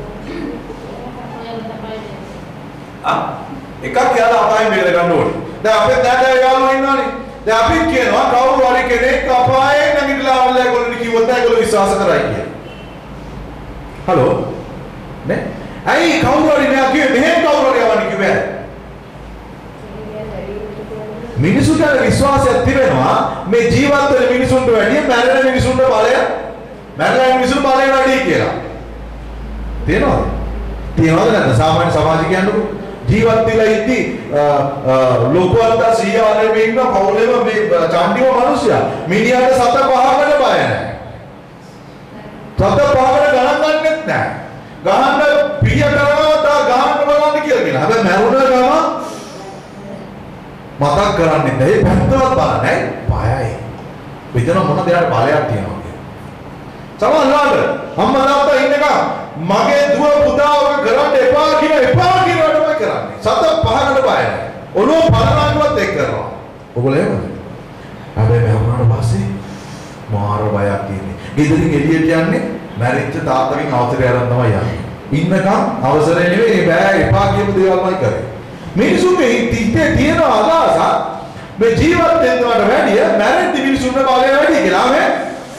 එකක් යාලා අපායෙන් බේර ගන්න ඕනේ. දැන් අපේ දැන් යාළුවෝ ඉන්නවනේ. දැන් අපි කියනවා කවුරු හරි කෙනෙක් අපායෙන් නැගිටලා ආවලා ඒගොල්ලෝ කිව්වොත් ඒගොල්ලෝ විශ්වාස කරයි කියලා. හලෝ නේ? ඇයි කවුරු හරි මෙයා කිව්වේ මෙහෙම කවුරු හරි යවන්නේ කිව්වේ? මිනිසුන්ට විශ්වාසයක් තිබෙනවා මේ ජීවත් වෙන මිනිසුන්ට වැඩිය මැරෙන මිනිසුන්ට බලය මැරෙන මිනිසුන්ට බලය වැඩි කියලා. තේරෙනවද? තේරෙනවද නැත්නම් සාමාන්‍ය සමාජික කියන්නකො ජීවත් වෙලා ඉද්දි ලෝකවලට සීයාවනේ මේ ඉන්න කවුලෙම මේ චාන්දිව මිනිස්සයා මිනිහාට සත පහකට බය නැහැ. සත පහකට ගණන් ගන්නෙත් නැහැ. ගහන්න පිය කරනවා තා ගහන්න බලන්න කියලා කියනවා. හැබැයි මැරුණ ගම මතක් කරන්නේ නැහැ. පැත්තවත් බලන්නේ බයයි. විතර මොන දෙයක් බලයක් තියෙනවා කියලා. සමහරවිට අම්මා තාත්තා ඉන්නකම් මගේ දුව පුතා ඔක කරන්න එපා කියනවටම කරන්නේ. සත පහකට බය නැහැ. ඔළුව පරණාන්වත් එක් කරනවා. ඔයගොල්ලෝ එහෙමද? හැබැයි මම පස්සේ මාර බයක් තියෙන්නේ. ගෙදරින් එළියට යන්නේ මැරිච්ච තාත්තගෙන් අවසරය අරන් තමයි යන්නේ. ඉන්නකම් අවසරය නෙවෙයි බෑ එපා කියපු දේවල්මයි කරේ. මිනිසුන්ගේ හිතේ තියෙන අදහස මේ ජීවත් වෙනවට වැඩිය මැරෙද්දි මිනිසුන්ගේ බලය වැඩි කියලා නේ.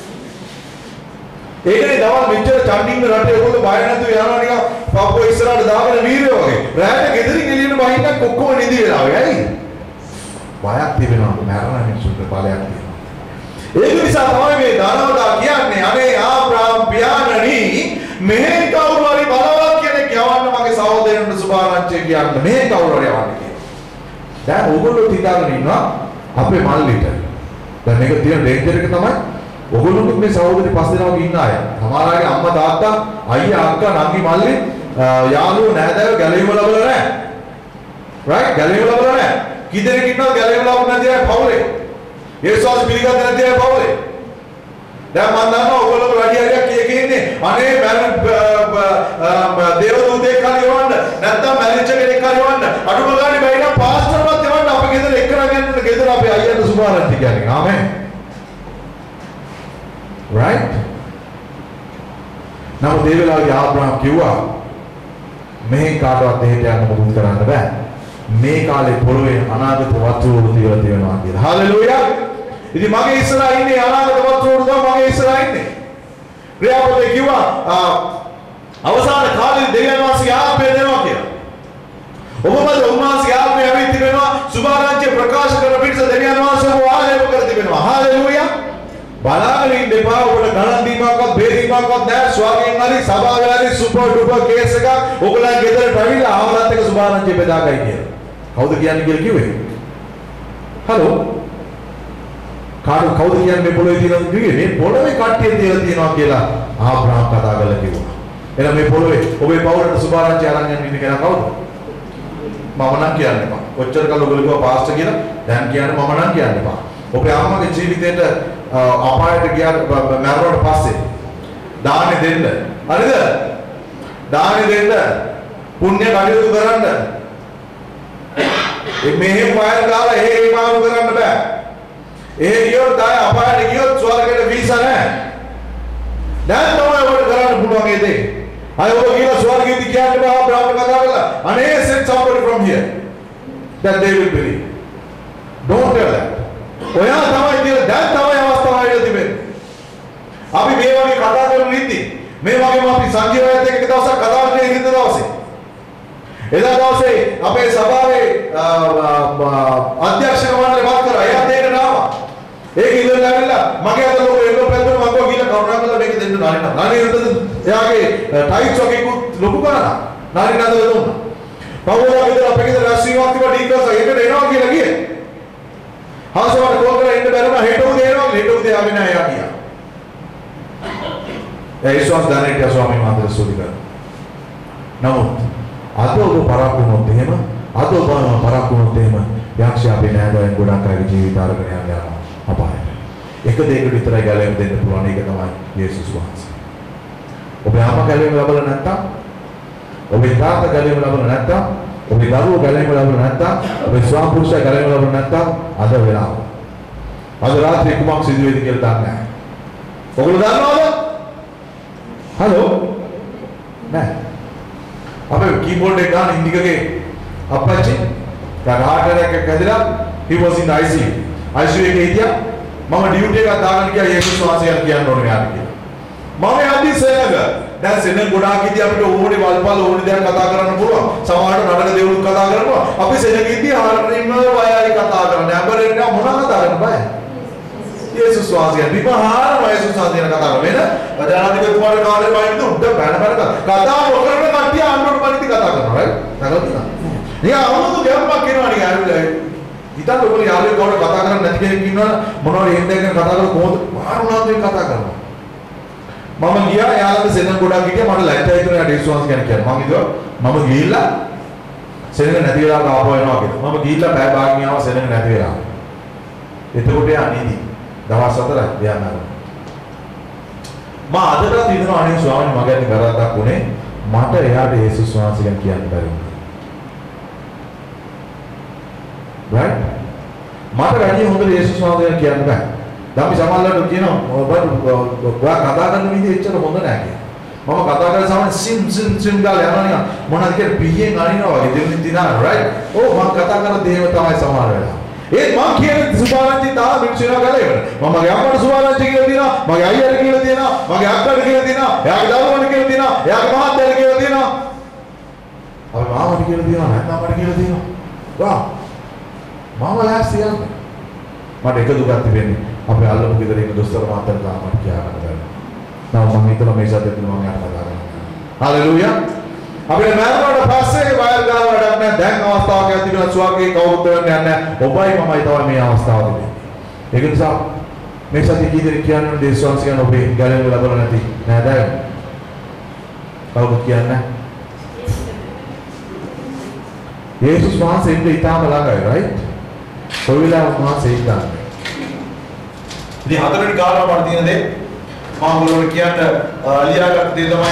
ඒකනේ දවල් මෙච්චර චන්ඩින්න රටේ ඔයගොල්ලෝ බය නැතුව යනවා නිකන් පප්පෝ ඉස්සරහට දාගෙන වීරයෝ වගේ. රැට ගෙදරින් එළියට බහින්නක් ඔක්කොම නිදි වෙලා වගේ. ඇයි? බයක් තිබෙනවා මැරෙන මිනිසුන්ට බලයක් තියෙනවා. ඒක නිසා තමයි මේ ධනවතා කියන්නේ අනේ ආබ්‍රාහම් පියාණනි මෙහෙ කවුරු හරි බලවත් කෙනෙක් යවන්න මගේ සහෝදරයන්ට සුභාරංචිය කියන්න මෙහෙ කවුරු හරි යවන්න කියලා. දැන් ඕගොල්ලෝ හිතාගෙන ඉන්නවා අපේ මල්ලිට. දැන් මේක තියෙන ඩේන්ජර් එක තමයි ඕගොල්ලෝ මේ සහෝදරි පස් දෙනාවක ඉන්න අය. සමහරවිට අම්මා තාත්තා අයියා අක්කා නංගි මල්ලි යාළුවෝ නෑදෑයෝ ගැලවීම ලැබලා නැහැ. රයිට් ගැලවීම ලැබලා නැහැ. කිදෙනෙක් ඉන්නවා ගැලවීම ලැබුණ නැති අය පවුලේ. ඒසෝස් පිළිගන්නේ නැති අය පවුලේ. දැන් මම දන්නවා ඔයගොල්ලෝ වැඩි හරියක් කියන්නේ අනේ දේවදූතෙක් හරිවන්න නැත්නම් මැරිච්ච කෙනෙක් හරිවන්න අඩුම ගානේ බැරි නම් පාස්ටර්වත් එවන්න අපේ ගෙදර එක්කලා ගන්න ගෙදර අපේ අයියට සුභාරංචි කියන්නේ. ආමෙන්. right? නමුත් ඒ වෙලාවේ ආබ්‍රහම් කිව්වා මෙහෙන් කාටවත් එහෙට යන්න මොකුත් කරන්න බෑ. මේ කාලේ පොළොවේ අනාගත වස්තුවලු තියලා තියෙනවා කියලා. හalleluya. ඉතින් මගේ ඉස්සරහා ඉන්නේ අනාගත වස්තුවලු තමයි මගේ ඉස්සරහා ඉන්නේ. ප්‍රියපතේ කිව්වා අවසාන කාලේ දෙවියන් වහන්සේගේ ආත්මය දෙනවා කියලා. ඔබමද උන්වහන්සේගේ ආත්මය ඇවිත් තිබෙනවා සුභාරංචිය ප්‍රකාශ කරන පිටස දෙවියන් වහන්සේව ආලේප කර තිබෙනවා. හalleluya. බලාගෙන ඉන්න එපා. ඔබට ගණන් දීමක්වත් බේරීමක්වත් නැහැ. ස්වාමීන් හරි සභාවේ හරි සුපර් ඩුපර් කේස් එකක් ඔයගොල්ලන් ගෙදරට ඇවිල්ලා ආවලත් එක සුභාරංචිය බෙදාගයි කියලා. කවුද කියන්නේ කියලා කිව්වේ? හලෝ. කවුද කියන්නේ මේ පොළොවේ තියෙනවද කිව්වේ? මේ පොළොවේ කට්ටිය තියලා තියෙනවා කියලා ආබ්‍රහම් කතා කරලා කිව්වා. එහෙනම් මේ පොළොවේ ඔබේ පවුලට සුභාරංචිය අරන් යන්න ඉන්න කෙනා කවුද? මම නම් කියන්න එපා. ඔච්චර කල් ඔයගොල්ලෝ කිව්වා පාස්ටර් කියලා. දැන් කියන්නේ මම නම් කියන්න එපා. ඔබේ අම්මගේ ජීවිතේට අපායට ගියා මැරුණාට පස්සේ දානෙ දෙන්න. හරිද? දානෙ දෙන්න. පුණ්‍ය කටයුතු කරන්න. මෙහෙම වයර් ගාලා එහෙ මාරු කරන්න බෑ. එහෙ ගියොත් ආය අපායට ගියොත් ස්වර්ගයට වීසා නැහැ. දැන් තමයි ඔබට කරන්න පුළුවන් ඒ දේ. අය ඔබ කියලා ස්වර්ගෙදී කියන්න බෑ බ්‍රාහ්මණ කතා කරලා. අනේ send somebody from here that they will believe. Don't tell that. ඔයා තමයි කියලා දැන් තමයි අවස්ථාව ආයෙත් තිබෙන්නේ. අපි මේ වගේ කතා කරන රීති මේ වගේම අපි සංජීවයත් එක්ක දවසක් කතා කරන ඉරිද දවසේ එදා දවසේ අපේ සභාවේ අධ්‍යක්ෂක මණ්ඩලය වත් කරා. එයා දෙන්න නාවා. ඒක ඉඳලා ඇවිල්ලා මගේ අත ලොකු එල්ලෝ පැද්දුන මම ගිහලා කරුණා කරලා මේක දෙන්න නාරිනා. නාරිනද එයාගේ ටයිට්ස් වගේ ලොකු කරා. නාරිනද දුන්නා. පවුලා විතර අපේ ගෙදර රැස්වීමක් තිබ්බ ඩීකස් එකට එනවා කියලා ගියේ. හවසට කෝල් කරලා ඉන්න බැරුණා හෙට උදේ එනවා හෙට උදේ ආවේ නැහැ එයා ගියා. ඒසොස් දැනෙට ස්වාමීන් වහන්සේ සුදිකා. නමුත් අද ඔබ පරක් වුණොත් එහෙම අද ඔබ පරක් වුණොත් එහෙම යක්ෂයා අපේ නෑදෑයන් ගොඩක් අයගේ ජීවිත අරගෙන යනවා අපායට. එක දෙයකට විතරයි ගැලවෙන්න දෙන්න පුළුවන්. ඒක තමයි යේසුස් වහන්සේ. ඔබේ අම්මා ගැලවෙන්න ලබලා නැත්තම් ඔබේ තාත්තා ගැලවෙන්න ලබලා නැත්තම් ඔබේ දරුවෝ ගැලවෙන්න ලබලා නැත්තම් ඔබේ ස්වාමි පුරුෂයා ගැලවෙන්න ලබලා නැත්තම් අද වෙලාව. අද රාත්‍රියේ කුමක් සිදු වෙයිද කියලා දන්නේ නැහැ. ඔයගොල්ලෝ දන්නවද? හලෝ නෑ අපේ කීබෝඩ් එක ගන්න ඉන්දිකගේ අප්පච්චි කාට හටරයක් ඇදලා he was in the ICU එකේ හිටියා. මම ඩියුටි එකක් දාගෙන ගියා යේසුස් වහන්සේ කියන්න ඕනේ යාට කියලා. මම යද්දි සෙනග දැන් සෙනග ගොඩාක් ඉදී අපිට ඕනේ වල්පල් ඕනේ දෙයක් කතා කරන්න පුළුවන්. සමහරවිට නඩක දෙවුනුත් කතා කරනවා. අපි සෙනග ඉදී හරියම වයයි කතා කරන්නේ. අපරෙන්න මොන කතා කරන්න බෑ. යේසුස් වහන්සේ විපහාර යේසුස් වහන්සේ කතා කරන වෙන ප්‍රධානාධිපතිතුමාට කාලේ වයින්ද උඩ බැන කතා නොකරන කට්ටිය ආන්නෝට පරිදි කතා කරනවා right නගලුනා නිකන් අමුතු ගැම්මක් කියනවා නිකන් ඇවිල්ලා හිතන්න ඔයගොල්ලෝ යාළුවෙක් කවුරු කතා කරන්නේ නැති කෙනෙක් ඉන්නවනේ මොනවද හින්දාගෙන කතා කරලා කොහොමද මාරුණාද මේ කතා කරනවා මම ගියා යාළුවා සෙනඟ ගොඩක් හිටියා මට ලැජ්ජායි තුනේ යේසුස් වහන්සේ ගැන කියන්න මම හිතුවා මම ගිහිල්ලා සෙනඟ නැති වෙලා ආපහු එනවා කියලා මම ගිහිල්ලා බෑ භාග්‍ය ආව සෙනඟ නැති වෙලා එතකොට යන්නේදී දවස් 4ක් යනවා. මම අදට හිතනවා අනේ ස්වාමීන් මගේ අත කරදක් උනේ මට එයාට යේසුස් වහන්සේ ගැන කියන්න බැරි වුණා. right? මට වැඩි හොඳට යේසුස් වහන්සේ ගැන කියන්න බෑ. අපි සමහරවිට කියනවා ඔබ කතා කරන විදිහ එච්චර හොඳ නැහැ කියලා. මම කතා කරන සමහර සිම් ගාලා යනවා නිකන් මොනවද කියලා පිහියෙන් අනිනවා වගේ දෙන්නේ දිනා right? ඔව් මම කතා කරන දේව තමයි සමහර වෙලාවට. ඒත් මම කියන්නේ සුභාරංචි තා මිනිස්සුනා ගාලා ඉවර. මම මගේ අම්මට සුභාරංචි කියලා දෙනවා, මගේ අයියට කියලා දෙනවා, මගේ අක්කට කියලා දෙනවා, එයාගේ දරුවන්ට කියලා දෙනවා, එයාගේ මහත්තයාට කියලා දෙනවා. අපි මාමට කියලා දෙනවා, නැත්නම් අපට කියලා දෙනවා. වා. මාම ලෑස්ති යන්නේ. මට එක දුකක් තිබෙන්නේ. අපි අල්ලපු ගෙදර ඉන්න දොස්තර මහත්තයාට තාමත් කියන්න බැහැ. නම මම හිතලා මේ සත්‍යෙත් මම යට කතා කරනවා. හලෙලූයා. අපේ මරණයට පස්සේ වයර් ගාන වැඩක් නැහැ. දැන් අවස්ථාවක් ඇති වෙන ස්වර්ගයේ කවුරුත් වෙන්නේ නැහැ. ඔබයි මමයි තමයි මේ අවස්ථාව දෙන්නේ. ඒක නිසා මේ සත්‍ය කීදෙනෙක් කියන්නේ දේශවාස කියන ඔබේ ගැලවෙන්න ලබන නැති නෑ දැන්. කවුරුත් කියන්නේ යේසුස් වහන්සේ ඉන්න ඊටම ළඟයි right? ඔය වෙලාව වහන්සේ ඉන්න. ඉතින් හතරවෙනි කාරණාව මට තියෙන දේ මම ඔයගොල්ලෝ කියන්න ලියාගත්ත දේ තමයි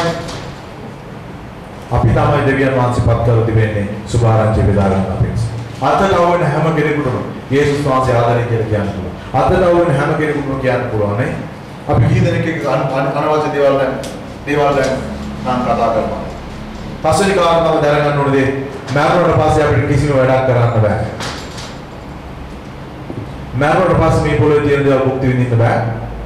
අපි තමයි දෙවියන් වහන්සේ පත් කරලා තිබෙන්නේ සුභාරංචි බෙදා ගන්න අපේ. අතට අවුන හැම කෙනෙකුටම යේසුස් වහන්සේ ආදරය කියලා කියන්න පුළුවන්. අතට අවුන හැම කෙනෙකුටම කියන්න පුළුවන් නේ. අපි කී දෙනෙක් එක අනවශ්‍ය දේවල් නම් කතා කරනවා. පස්වෙනි කාරණාව දැනගන්න ඕනේ දේ මරණයට පස්සේ අපිට කිසිම වැඩක් කරන්න බෑ. මරණයට පස්සේ මේ පොළොවේ තියෙන දේවල් භුක්ති විඳින්න බෑ.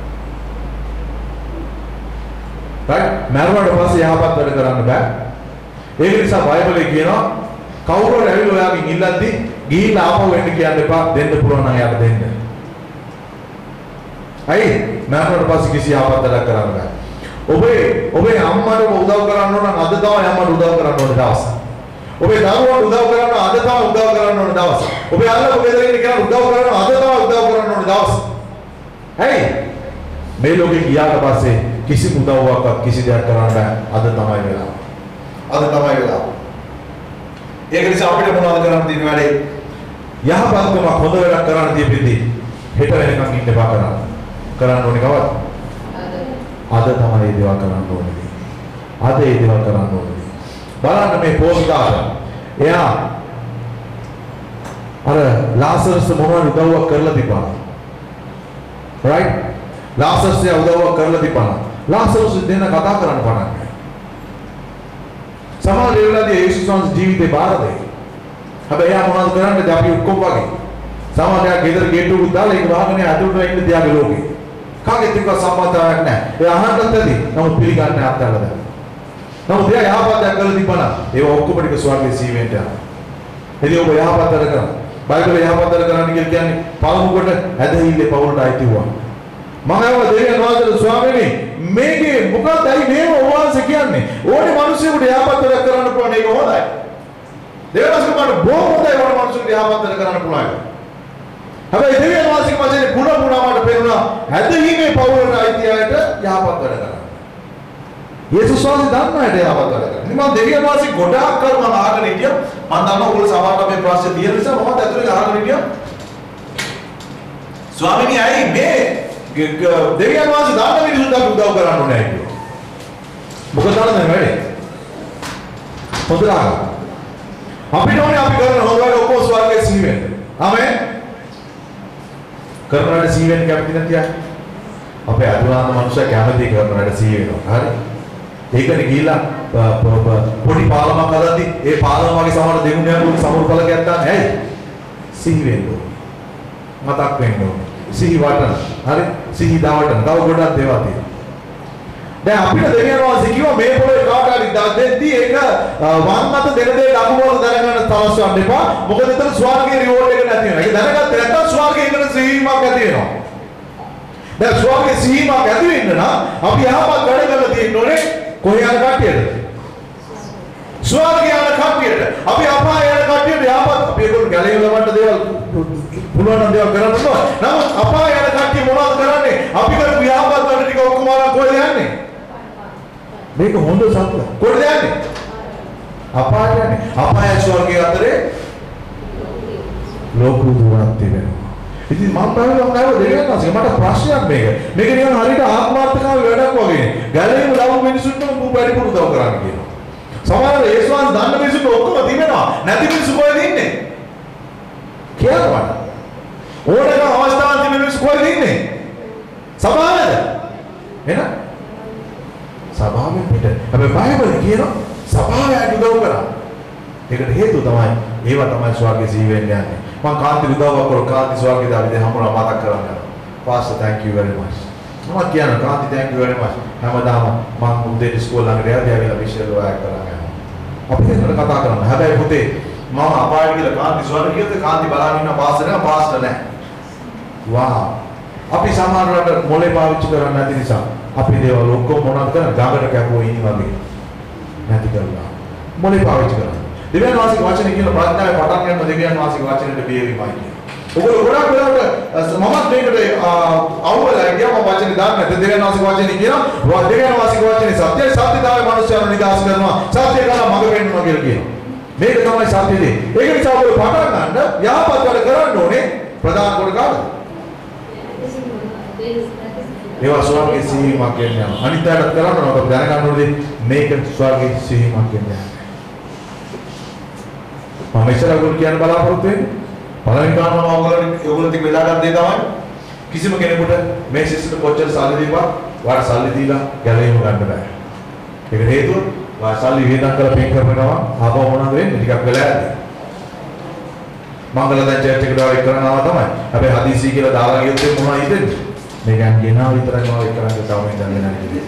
right? මරණයට පස්සේ යහපත් වැඩ කරන්න බෑ. ඒක නිසා බයිබලයේ කියනවා කවුරු හරි ඇවිල්ලා ඔයාගෙන් ඉල්ලද්දි ගිහිල්ලා ආපහු එන්න කියන්න එපා දෙන්න පුළුවන් නම් එයාට දෙන්න. අයි මරණයට පස්සේ කිසි ආපත්තක් කරන්න බෑ. ඔබේ අම්මට උදව් කරන්න ඕන නම් අද තමයි අම්මට උදව් කරන්න ඕන දවස. ඔබේ දරුවන්ට උදව් කරන්න අද තමයි උදව් කරන්න ඕන දවස. ඔබේ අල්ලපු ගෙදර ඉන්න කෙනාට උදව් කරන්න අද තමයි උදව් කරන්න ඕන දවස. ඇයි මේ ලෝකේ ගියාට පස්සේ කිසි උදව්වක් කිසි දෙයක් කරන්න බෑ. අද තමයි වෙලාව. අද තමයි වෙලාව. ඒක නිසා අපිට මොනවද කරන්න තියෙන වැඩේ? යහපත්කම හොඳ වැඩක් කරන්න තියෙද්දි හෙට වෙනකන් ඉන්න එපා කරන්න. කරන්න ඕනේ කවද? අද තමයි මේ දේවල් කරන්න ඕනේ. අද මේ දේවල් කරන්න ඕනේ. බලන්න මේ පොස්කාර. එයා අර ලාසරස් මොනවද උදව්වක් කරලා තිබ්බා. right? ලාසරස් උදව්වක් කරලා තිබ්බා. ලාසරස් දෙන්න කතා කරන්න පටන් ගත්තා. සමහර වෙලාවදී යේසුස් වහන්සේ ජීවිතේ බාර දෙයි. හැබැයි යා මොනවද කරන්නේ? අපි ඔක්කොම වගේ. සමහරවිට ගෙදර ගේට්ටුවක දාලා ඒක වහගෙන ඇතුළට ඉන්න තියාගේ ලෝකේ. කාගෙත් එක්ක සම්බන්ධයක් නැහැ. ඒ අහන්නත් ඇති. නමුත් පිළිගන්නේ අත්හැරලා දානවා. නමුත් එයා යහපතක් කරලා තිබ්බනම් ඒව ඔක්කොම ටික ස්වර්ගයේ සීවෙන්ට යනවා. එදී ඔබ යහපතට කරනවා. බයිබලේ යහපතට කරන්න කියලා කියන්නේ පළමු කොට ඇදහිල්ලේ පවුලට අයිති වුණා. මම ආව දෙවියන් වහන්සේට ස්වාමීනි මේකේ මොකක්දයි මේව ඔවාසේ කියන්නේ? ඕනේ මිනිස්සුන්ට යහපතට කරන්න පුළුවන් ඒක හොඳයි. දෙවියන්වහන්සේ මට බොහොම හොඳයි ඕනේ මිනිස්සුන්ට යහපතට කරන්න පුළුවන්. හැබැයි දෙවියන් වහන්සේ වශයෙන් පුණාට පෙරුණා ඇදහිීමේ පවුලට අයිති අයට යහපත් වැඩ කරන්න. යේසුස් වහන්සේ දන්නාට යහපත් වැඩ කරන්න. ඉතින් මම දෙවියන් වහන්සේ ගොඩාක් කර මම අහගෙන හිටියා. මම දන්නවා ඔයගොල්ලෝ සමහරවිට මේ ප්‍රශ්නේ තියෙන නිසා මම ඇතුලේ අහගෙන හිටියා. ස්වාමීනි අයි මේ දෙවියන් වහන්සේ දන්න මිනිස්සුන්ට අපි උදව් කරන්න ඕනේ කියලා. මොකද දන්නද වැඩේ? හොඳට අපිට ඕනේ අපි කරන හොඳ වැඩ ඔක්කොම ස්වර්ගයේ සීවෙන්න. ආමෙන්. කරන වැඩ සීවෙන්න කැමති නැති අය. අපේ අනුරාධ මනුෂ්‍යයා කැමති කරන වැඩ සීවෙනවා. හරි. ඒකනේ ගිහිල්ලා පොඩි පාලමක් හදද්දි ඒ පාලම වගේ සමහර දෙගුණයක් සමුරු පළකයක් දාන්න ඇයි? සිහි වෙන්න ඕනේ. මතක් වෙන්න ඕනේ. සිහි වටන. හරි? සිහි දාවටන. තව ගොඩක් දේවල් තියෙනවා. දැන් අපිට දෙවියන් වහන්සේ කිව්වා මේ පොළේ කාට හරි දෙද්දී ඒක වම් අත දෙන දේ ලකුණු වල දැනගන්න තවස්වන්න එපා. මොකද එතන ස්වර්ගයේ රිවෝඩ් එක නැති වෙනවා. ඒක දැනගත්තේ නැත්නම් ස්වර්ගයේ ඉන්න සීමාවක් ඇති වෙනවා. දැන් ස්වර්ගයේ සීමාවක් ඇති වෙන්න නම් අපි යහපත් වැඩ කරලා තියෙන්න ඕනේ. කොහේ යන කට්ටියද? ස්වර්ගය යන කට්ටියට. අපි අපාය යන කට්ටියට යහපත් අපි ඒගොල්ලෝ ගැලේ වලට දේවල් පුළුවන් නම් දේවල් කරන්න ඕන. නමුත් අපාය යන කට්ටිය මොනවද කරන්නේ? අපි කරපු යහපත් වැඩ ටික ඔක්කොම කොහෙද යන්නේ? මේක හොඳ සත්‍ය. කොහෙද යන්නේ? අපාය යන්නේ. අපාය ස්වර්ගය අතරේ ලෝක දුරක් තියෙනවා. ඉතින් මම බලනවා දෙවියන් වහන්සේ මට ප්‍රශ්නයක් මේක. මේක නිකන් හරියට ආත්මාර්ථකාමී වැඩක් වගේ. ගැලේම ලව් මිනිසුන්ට වැඩිපුර උදව් කරන්න කියනවා. සමහරවිට යේසුස් දන්න මිනිසුන්ට ඔක්කොම තිබෙනවා. නැති මිනිස්සු කොහෙද ඉන්නේ? කියනවා. ඕනෑම අවස්ථාවක් තිබෙන මිනිස්සු කොහෙද ඉන්නේ? සභාවේද? එහෙනම් සභාවෙන් පිට. හැබැයි බයිබලෙ කියනවා සභාවට උදව් කරා. ඒකට හේතුව තමයි ඒවා තමයි ස්වර්ගයේ ජීවෙන්න යන්නේ. මම කාන්ති උදව්වක් කරලා කාන්ති ස්වර්ගයේ දාවිද හමුලා මතක් කරගන්නවා. Pastor thank you very much. මම කියන කාන්ති thank you very much. හැමදාම මම උදේ ඉස්කෝල ළඟට යද්දී ආවිලා විශ්වවිද්‍යාල වෑක් කරා. අපි දෙන්නට කතා කරනවා. හැබැයි පුතේ මම අපායට ගිහලා කාන්ති ස්වර්ගයට කාන්ති බලන් ඉන්න පාස්ටර් නෑ පාස්ටර් නෑ. වා. අපි සමහරවිට මොලේ පාවිච්චි කරන්නේ නැති නිසා අපි දේවල් ඔක්කොම මොනවද කරන්නේ? ගඟට කැපුවෝ ඉනි වගේ. නැති කරලා. මොලේ පාවිච්චි කරනවා. දෙවියන් වහන්සේගේ වචනේ කියන ප්‍රඥාවේ පටන් ගන්න දෙවියන් වහන්සේගේ වචනේට බියවීමයි කියන්නේ. ඔයගොල්ලෝ ගොඩක් වෙලාවට මමත් මේකට අවුලලා ගියා මම වචනේ දාන්න නැත්නම් දෙවියන් වහන්සේගේ වචනේ කියනවා දෙවියන් වහන්සේගේ වචනේ සත්‍යයි සත්‍යතාවය මිනිස්යාට නිදාස් කරනවා සත්‍ය කරලා මඟ පෙන්නනවා කියලා කියනවා. මේක තමයි සත්‍යදී. ඒක නිසා ඔයගොල්ලෝ පටන් ගන්න යහපත් වැඩ කරන්න ඕනේ ප්‍රධාන කොට කාටද? ඒවා ස්වර්ගයේ සීමාවක් කියන්නේ. අනිත් අයට කරන්න ඕන දැනගන්න ඕනේ මේක ස්වර්ගයේ සීමාවක් කියන්නේ. මම ඉස්සරහට කියන්න බලාපොරොත්තු වෙන්නේ පළවෙනි කාරණාව ඔයගොල්ලෝ ටික වෙලා ගන්න දේ තමයි කිසිම කෙනෙකුට මේ සිස්ටම් කොච්චර සල්ලි දීපුවා වාට සල්ලි දීලා ගැලවීම ගන්න බෑ. ඒකට හේතුව වා සල්ලි වේදන් කරලා පේ කරනවා ආපහු මොනවද වෙන්නේ ටිකක් වෙලා යද්දි. මංගල දැන් චර්ච් එකට ආව කරනවා තමයි. හැබැයි හදිසි කියලා දාලා ගියොත් මොනවද හිතෙන්නේ? මේකන් ගෙනාව විතරයි මොනවද කරන්නේ තමයි දැන් නෑ.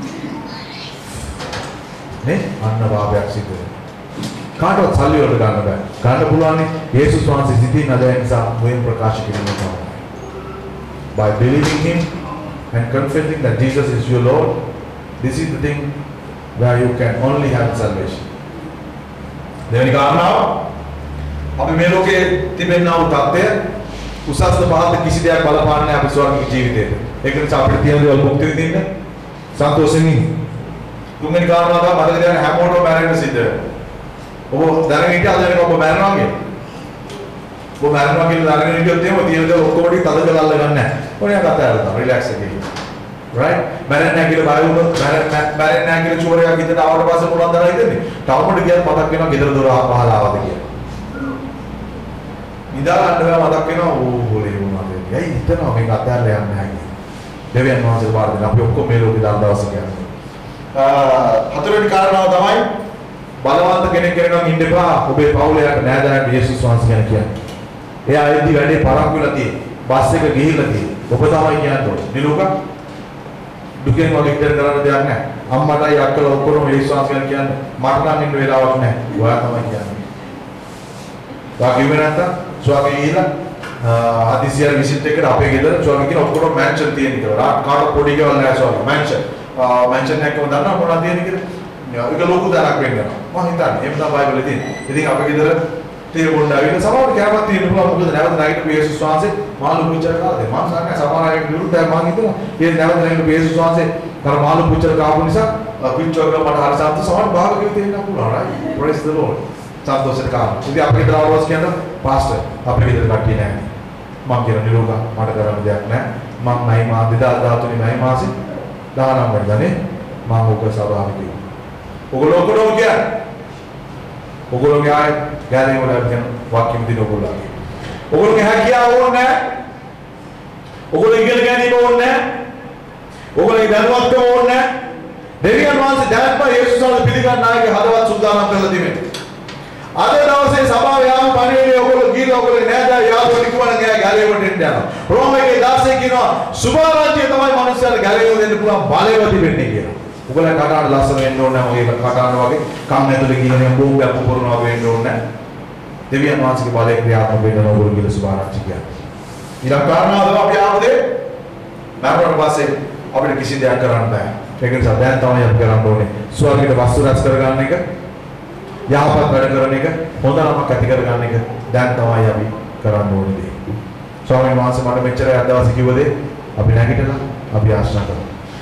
නේ අන්න වාපයක් සිද්ධ වෙනවා. කාටවත් සල්ලි වලට ගන්න බෑ. ගන්න පුළුවන් යේසුස් වහන්සේ සිටින අද නිසා මොයෙන් ප්‍රකාශ කිරීම තමයි. By believing him and confessing that Jesus is your Lord, this is the thing where you can only have salvation. දෙවෙනි කාරණාව අපි මේ ලෝකයේ තිබෙනා වූ தත්ත්වය උසස්ත පහත් කිසි දෙයක් බලපාන්නේ අපේ ස්වර්ගික ජීවිතේට. ඒක නිසා අපිට තියෙන දේවල් භුක්ති විඳින්න සන්තෝෂෙන් ඉන්න. තුන්වෙනි කාරණාව තමයි මතක තියාගන්න හැමෝටම මැරෙන්න සිද්ධ වෙනවා. ඔබ දැනගෙන හිටිය අද වෙනකම් ඔබ මැරෙනවා කියන්නේ. ඔබ මැරෙනවා කියලා දැනගෙන හිටියොත් එහෙම තියෙන දේ ඔක්කොම ටික තද කරලා අල්ල ගන්න නැහැ. ඕනේ කතා කරලා රිලැක්ස් එකේ. right? මැරෙන්නේ නැහැ කියලා බය වුණොත් මැරෙන්නේ නැහැ කියලා චෝරයා ගෙදරට ආවට පස්සේ මොනවද කරලා ඉන්නේ? තවමඩ ගියත් මතක් වෙනවා ගෙදර දොර පහලා ආවද කියලා. නිදාගන්න බෑ මතක් වෙනවා ඕ බොලේ වුණා කියලා. ඇයි හිතනවා මේක අතහැරලා යන්නේ නැහැ කියලා. දෙවියන් වහන්සේ වාර්තා කරන අපි ඔක්කොම මේ ලෝකේ දාන දවසක යනවා. හතරවෙනි කාරණාව තමයි බලවන්ත කෙනෙක් කෙනෙක්ම ඉන්න එපා. ඔබේ පවුලේ නෑදෑයන්ට යේසුස් වහන්සේ ගැන කියන්නේ. එයා එද්දි වැඩේ පරක් වෙලා තියෙන්නේ. බස් එක ගිහිල්ලා තියෙන්නේ. ඔබ තමයි කියන්නේ. නිලුක දුකෙන් වගේ ඉතර කරන්න දෙයක් නැහැ. අම්මටයි අක්කලා ඔක්කොම යේසුස් වහන්සේ ගැන කියන්නේ. මට නම් ඉන්න වෙලාවක් නැහැ. ඔයා තමයි කියන්නේ. වාකියුවේ නැත්තම් ස්වාමී ගිහිල්ලා හදිසියෙ විසිට් එකකට අපේ ගෙදර ස්වාමී කියන ඔක්කොම මැන්ෂන් තියෙන කියලා. කාට පොඩි ගෙවල් නැහැ ස්වාමී. මැන්ෂන් එකක් දන්නා මොනවද තියෙන්නේ කියලා. ඒක ලොකු දානක් වෙන්නවා. මම හිතන්නේ එහෙම තමයි බයිබලේ තියෙන්නේ. ඉතින් අපේ ගෙදර තේ බොන්න ආවිල සමහර කෑමක් තියෙන්න පුළුවන්. මොකද නැවත නැගිටපු යේසුස් වහන්සේ මාළු පුච්චර කාලේ මම සාකච්ඡා සමහර අයට විරුද්ධව මම හිතනවා. ඒ නැවත නැගිටපු යේසුස් වහන්සේ අර මාළු පුච්චර කාපු නිසා පිච්චෝක මට හරි සාන්ත සමහර භාගකෙ තියෙන්න පුළුවන්. right? Praise the Lord. සන්තෝෂයට කාම. ඉතින් අපේ ගෙදර ආවොත් කියන පාස්ටර් අපේ ගෙදර කට්ටිය නැහැ. මම කියන නිරෝග මට කරන්න දෙයක් නැහැ. මම 9 මාස 2013 9 මාසෙ 19 වෙනිදානේ මම ඔක සභාවේ ඔගොල්ලෝ කියන්නේ ඔගොල්ලෝගේ ආය ගැලේ වල කියන වාක්‍යෙ දින ඔගොල්ලෝ. ඔගොල්ලෝගේ හැකියාව ඕනේ නැහැ. ඔගොල්ලෝ ඉගෙන ගැනීම ඕනේ නැහැ. ඔගොල්ලෝගේ දැනුවත්කම ඕනේ නැහැ. දෙවියන් වහන්සේ දැනත්ම යේසුස් වහන්සේ පිළිගන්න ආයේ හදවත් සූදානම් කරලා තිබෙනවා. අද දවසේ සභාවේ යාම පණිවිඩය ඔයගොල්ලෝ ගිහලා ඔයගොල්ලෝ නෑදෑ යාළුවෝ කිව්වනම් එයා ගැලේ වලට එන්න යනවා. රෝමයේ 16 කියනවා සුභාරාජ්‍ය තමයි මනුස්සයල ගැලේ වල දෙන්න පුළුවන් බලවති වෙන්නේ කියලා. ඔයගොල්ලෝ කතාවට ලස්සන වෙන්න ඕනේ නැහැ. ඔය කතාවට වගේ කම් ඇතුලේ ගිහලා බෝම්බයක් පුපුරනවා වගේ වෙන්න ඕනේ නැහැ. දෙවියන් වහන්සේගේ බලය ක්‍රියාත්මක වෙන්න ඕගොල්ලෝ කියලා සුභාරාජ්‍ය කියන්නේ. ඊළඟ කාරණාව තමයි අපි ආවදේ මරණයට පස්සේ අපිට කිසි දෙයක් කරන්න බෑ. ඒක නිසා දැන් තමයි අපි කරන්න ඕනේ. ස්වර්ගයට වස්තු රැස් කරගන්න එක යහපත් වැඩ කරන එක හොඳ නමක් ඇති කරගන්න එක දැන් තමයි අපි කරන්න ඕනේ දේ. ස්වාමීන් වහන්සේ මට මෙච්චර අද දවසේ කිව්ව දේ අපි නැගිටලා අපි ආශා කරමු.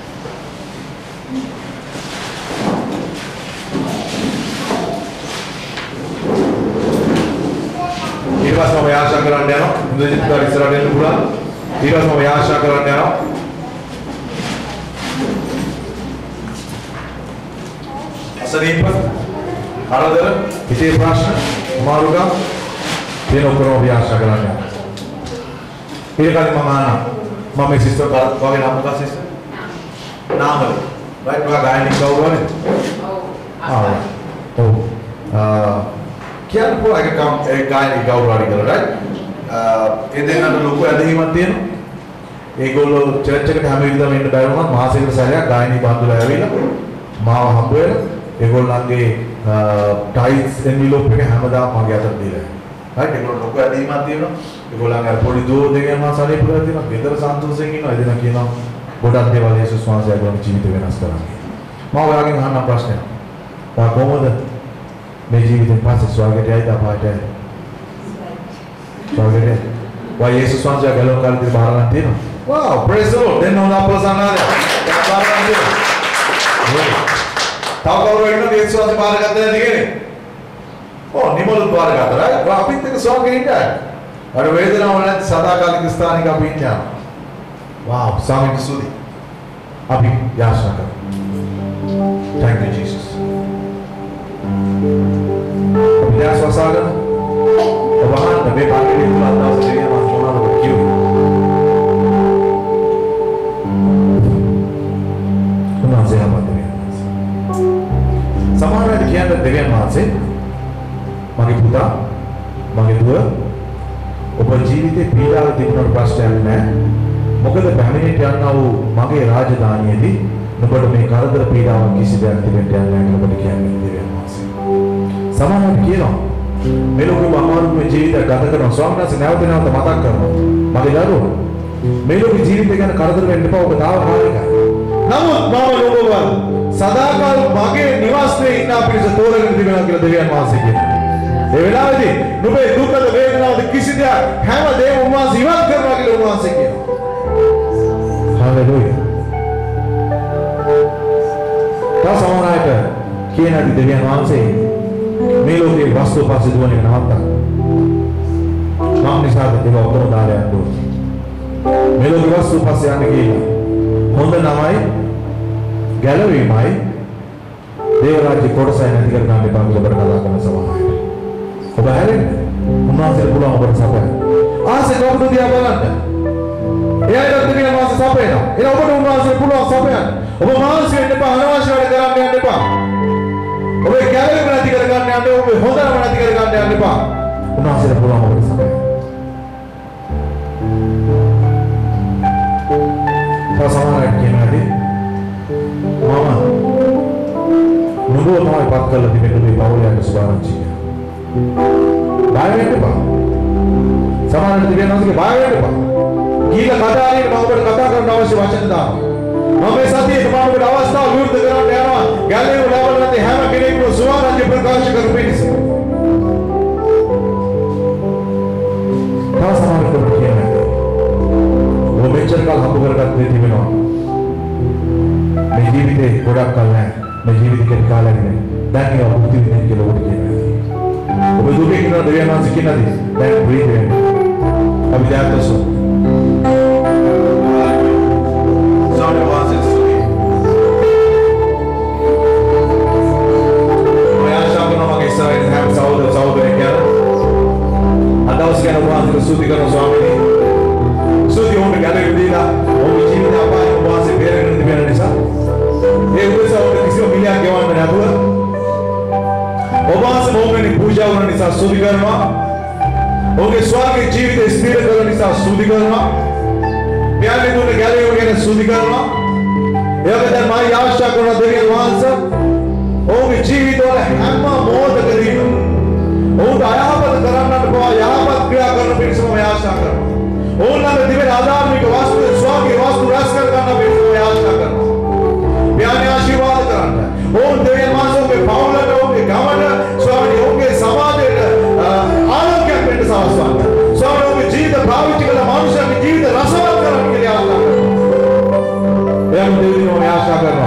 ඊට පස්සේ මම ආශා කරන්න යනවා. ඉන්ද්‍රජිත් ඉස්සරහට එන්න පුළුවන්. ඊට පස්සේ මම ආශා කරන්න යනවා. අසනීප අරදර හිතේ ප්‍රශ්න අමාරුකම් වෙන ඔක්කොම අපි ආශා කරන්නේ. ඊට කලින් මම ආනා මම මේ සිස්ටර් වගේ නම් මොකක්ද සිස්ටර්? නාමල. රයිට් ඔයා ගායනික කවුරුනේ? ඔව්. කියන්න පුළුවන් ඒ ගායනික කවුරු හරි කියලා රයිට්? ඒ දෙන්නට ලොකු ඇදහිමක් තියෙනවා. ඒගොල්ලෝ චර්ච් එකට හැම විටම එන්න බැරි වුණා මාසෙකට සැරයක් ගායනික බඳුලා ඇවිල්ලා මාව හම්බ වෙලා ඒගොල්ලන්ගේ ටයිල්ස් එන්විලොප් එක හැමදාම මගේ අතට දීලා. හරි ඒගොල්ලෝ ලොකු ඇදහිමක් තියෙනවා. ඒගොල්ලන් අර පොඩි දෝ දෙකම සනීප කරලා තියෙනවා. ගෙදර සන්තෝෂයෙන් ඉන්නවා. එදින කියනවා ගොඩක් දේවල් යේසුස් වහන්සේ අගොන් ජීවිත වෙනස් කරන්නේ. මම ඔයාගෙන් අහන්න ප්‍රශ්නයක්. ඔයා කොහොමද මේ ජීවිතෙන් පස්සේ ස්වර්ගයට යයිද අපායට යයිද? ස්වර්ගයට. ඔයා යේසුස් වහන්සේ ගලව කාලේ බාරලා තියෙනවා. Wow, praise the Lord. Then on අපල සන්නාද. බාරලා තියෙනවා. තව කවුරු ඉන්නද යේසුස් වහන්සේ බාරගත්තද නැති කෙනෙක්? ඔව් නිමලු බාරගත්තා right? අපිත් එක්ක ස්වර්ගෙට ඉඳලා. අර වේදනාව නැති සදාකාලික ස්ථානික අපි ඉන්නවා. Wow, ස්වාමීන් වහන්සේ. අපි යාශා කරමු. Thank you Jesus. අපි යාශා කරමු. ඔබහන් මේ පාඩේ ඉන්න දවස් දෙකේ මම මොනවද කිව්වේ? උන්වහන්සේ අපතේ. සමහරවිට කියන්නේ දෙවියන් වහන්සේ මගේ පුතා මගේ දුව ඔබ ජීවිතේ පීඩාව තිබුණාට ප්‍රශ්නයක් නැහැ. මොකද පැමිණිට යනවා වූ මගේ රාජධානියේදී ඔබට මේ කරදර පීඩාවක් කිසි දෙයක් තිබෙන්න යන්නේ නැහැ ඔබට කියන්නේ දෙවියන් වහන්සේ. සමහරවිට කියනවා මේ ලෝකෙ අමාරුම ජීවිතය ගත කරන ස්වාමීන් වහන්සේ නැවත නැවත මතක් කරනවා. මගේ දරුවෝ මේ ලෝකෙ ජීවිතය ගැන කරදර වෙන්න එපා ඔබ තාවකාලිකයි. නමුත් මම ඔබව සදාකාල මගේ නිවාසයේ ඉන්න අපිට තෝරගෙන තිබෙනවා කියලා දෙවියන් වහන්සේ කියනවා. ඒ වෙලාවේදී නුඹේ දුකද වේදනාවද කිසි දෙයක් හැම දෙයක්ම උන්වහන්සේ ඉවත් කරනවා කියලා උන්වහන්සේ කියනවා. හාලෙලූයා. තවසමනායක කියන දෙවියන් වහන්සේ මේ ලෝකේ වස්තු පස්සේ දුවන එක නවත්තා. මම නිසාද ඒක ඔක්කොම දාලා යන්න ඕනේ. මේ ලෝකේ වස්තු පස්සේ යන්න කියලා. හොඳ නමයි ගැලවීමයි දේව රාජ්‍ය කොටසයි නැති කර ගන්න එපා කියලා ඔබට කතා කරන සමාජය. ඔබ හැරෙන්න උන්වහන්සේට පුළුවන් ඔබට සපයන්න. ආසේ කවුරුද දිහා බලන්න. එයාට දෙවියන් වහන්සේ සපයනවා. එන ඔබට උන්වහන්සේට පුළුවන් සපයන්න. ඔබ මානසික වෙන්න එපා, අනවශ්‍ය වැඩ කරන්න යන්න එපා. ඔබේ කැලේම නැති කර ගන්න යන්න, ඔබේ හොඳම නැති කර ගන්න යන්න එපා. උන්වහන්සේට පුළුවන් ඔබට සපයන්න. සසමාරක් කියනවාදී මම නුඹව තමයි පත් කරලා තිබෙන්නේ මේ පවුලේ සුභාරංචිය. බය වෙන්න එපා. සමානට දිවෙන නැතික බය වෙන්න එපා. ගිහිල්ලා කතාවේ මම ඔබට කතා කරන්න අවශ්‍ය වචන දානවා. මම මේ සතියේ මම ඔබට අවස්ථාව විවෘත කරන්න යනවා. ගැලේ ලැබෙල නැති හැම කෙනෙක්ම සුභාරංචිය ප්‍රකාශ කරපු පිණිස. තව සමානට කියන්නේ ඔබ මෙච්චර කල් හම්බ කරගත් දේ තිබෙනවා. මේ ජීවිතේ ගොඩක් කල් නැහැ. මේ ජීවිතේ කාලයක් නෙවෙයි. දැන් ඒක මුක්ති විඳින්න කියලා ඔබට කියනවා. ඔබ දුකේ ඉන්න දෙවියන් වහන්සේ කියනදී දැන් බ්‍රීත් වෙන්න. අපි දැක්කසෝ. සාරි වාසස් සුයි. ඔය ආශා කරනවා මගේ ඉස්සරහින් හැම සහෝදරයෙක් කියලා. අදවස් ගැන වාසස් සුති කරන ස්වාමීනි. සුති උඹ ගැලේ විදිලා ඔබ ජීවිතය අපාය වාසස් බේරගෙන තිබෙන නිසා ඒ උදෙසා කිසිම මිලයක් ගෙවන්න නැතුව ඔබවහන්සේ මොහොතේ පූජා කරන නිසා ස්තුති කරනවා. ඔබේ ස්වර්ගයේ ජීවිතය ස්ථිර කරන නිසා ස්තුති කරනවා. මෙයාගේ දුන්න ගැලේ ගැන ස්තුති කරනවා. එයාට දැන් මම ආශා කරන දෙවියන් වහන්සේ ඔබේ ජීවිතවල හැම මොහොතකදීම ඔබට අයහපත කරන්නට පවා යහපත් ක්‍රියා කරන පිණිසම මම ආශා කරනවා. ඕනම දිවෙන ආධාර්මික වස්තු ස්වර්ගයේ වස්තු රැස් කර ගන්න පිණිස මම ආශා කරනවා. මෙයාගේ ආශිර්වාද කරන්න. ඕන් දෙවියන් වහන්සේ ඔබේ පවුලට ඔබේ ගමට ස්වාමීනි ඔබේ සමාජයට ආලෝකයක් වෙන්න සලස්වන්න. ස්වාමීනි ඔබේ ජීවිත පාවිච්චි කළ මනුෂ්‍යගේ ජීවිත රසවත් කරන්න කියලා ආශා කරනවා. එයාම දෙවියන් මම ආශා කරනවා.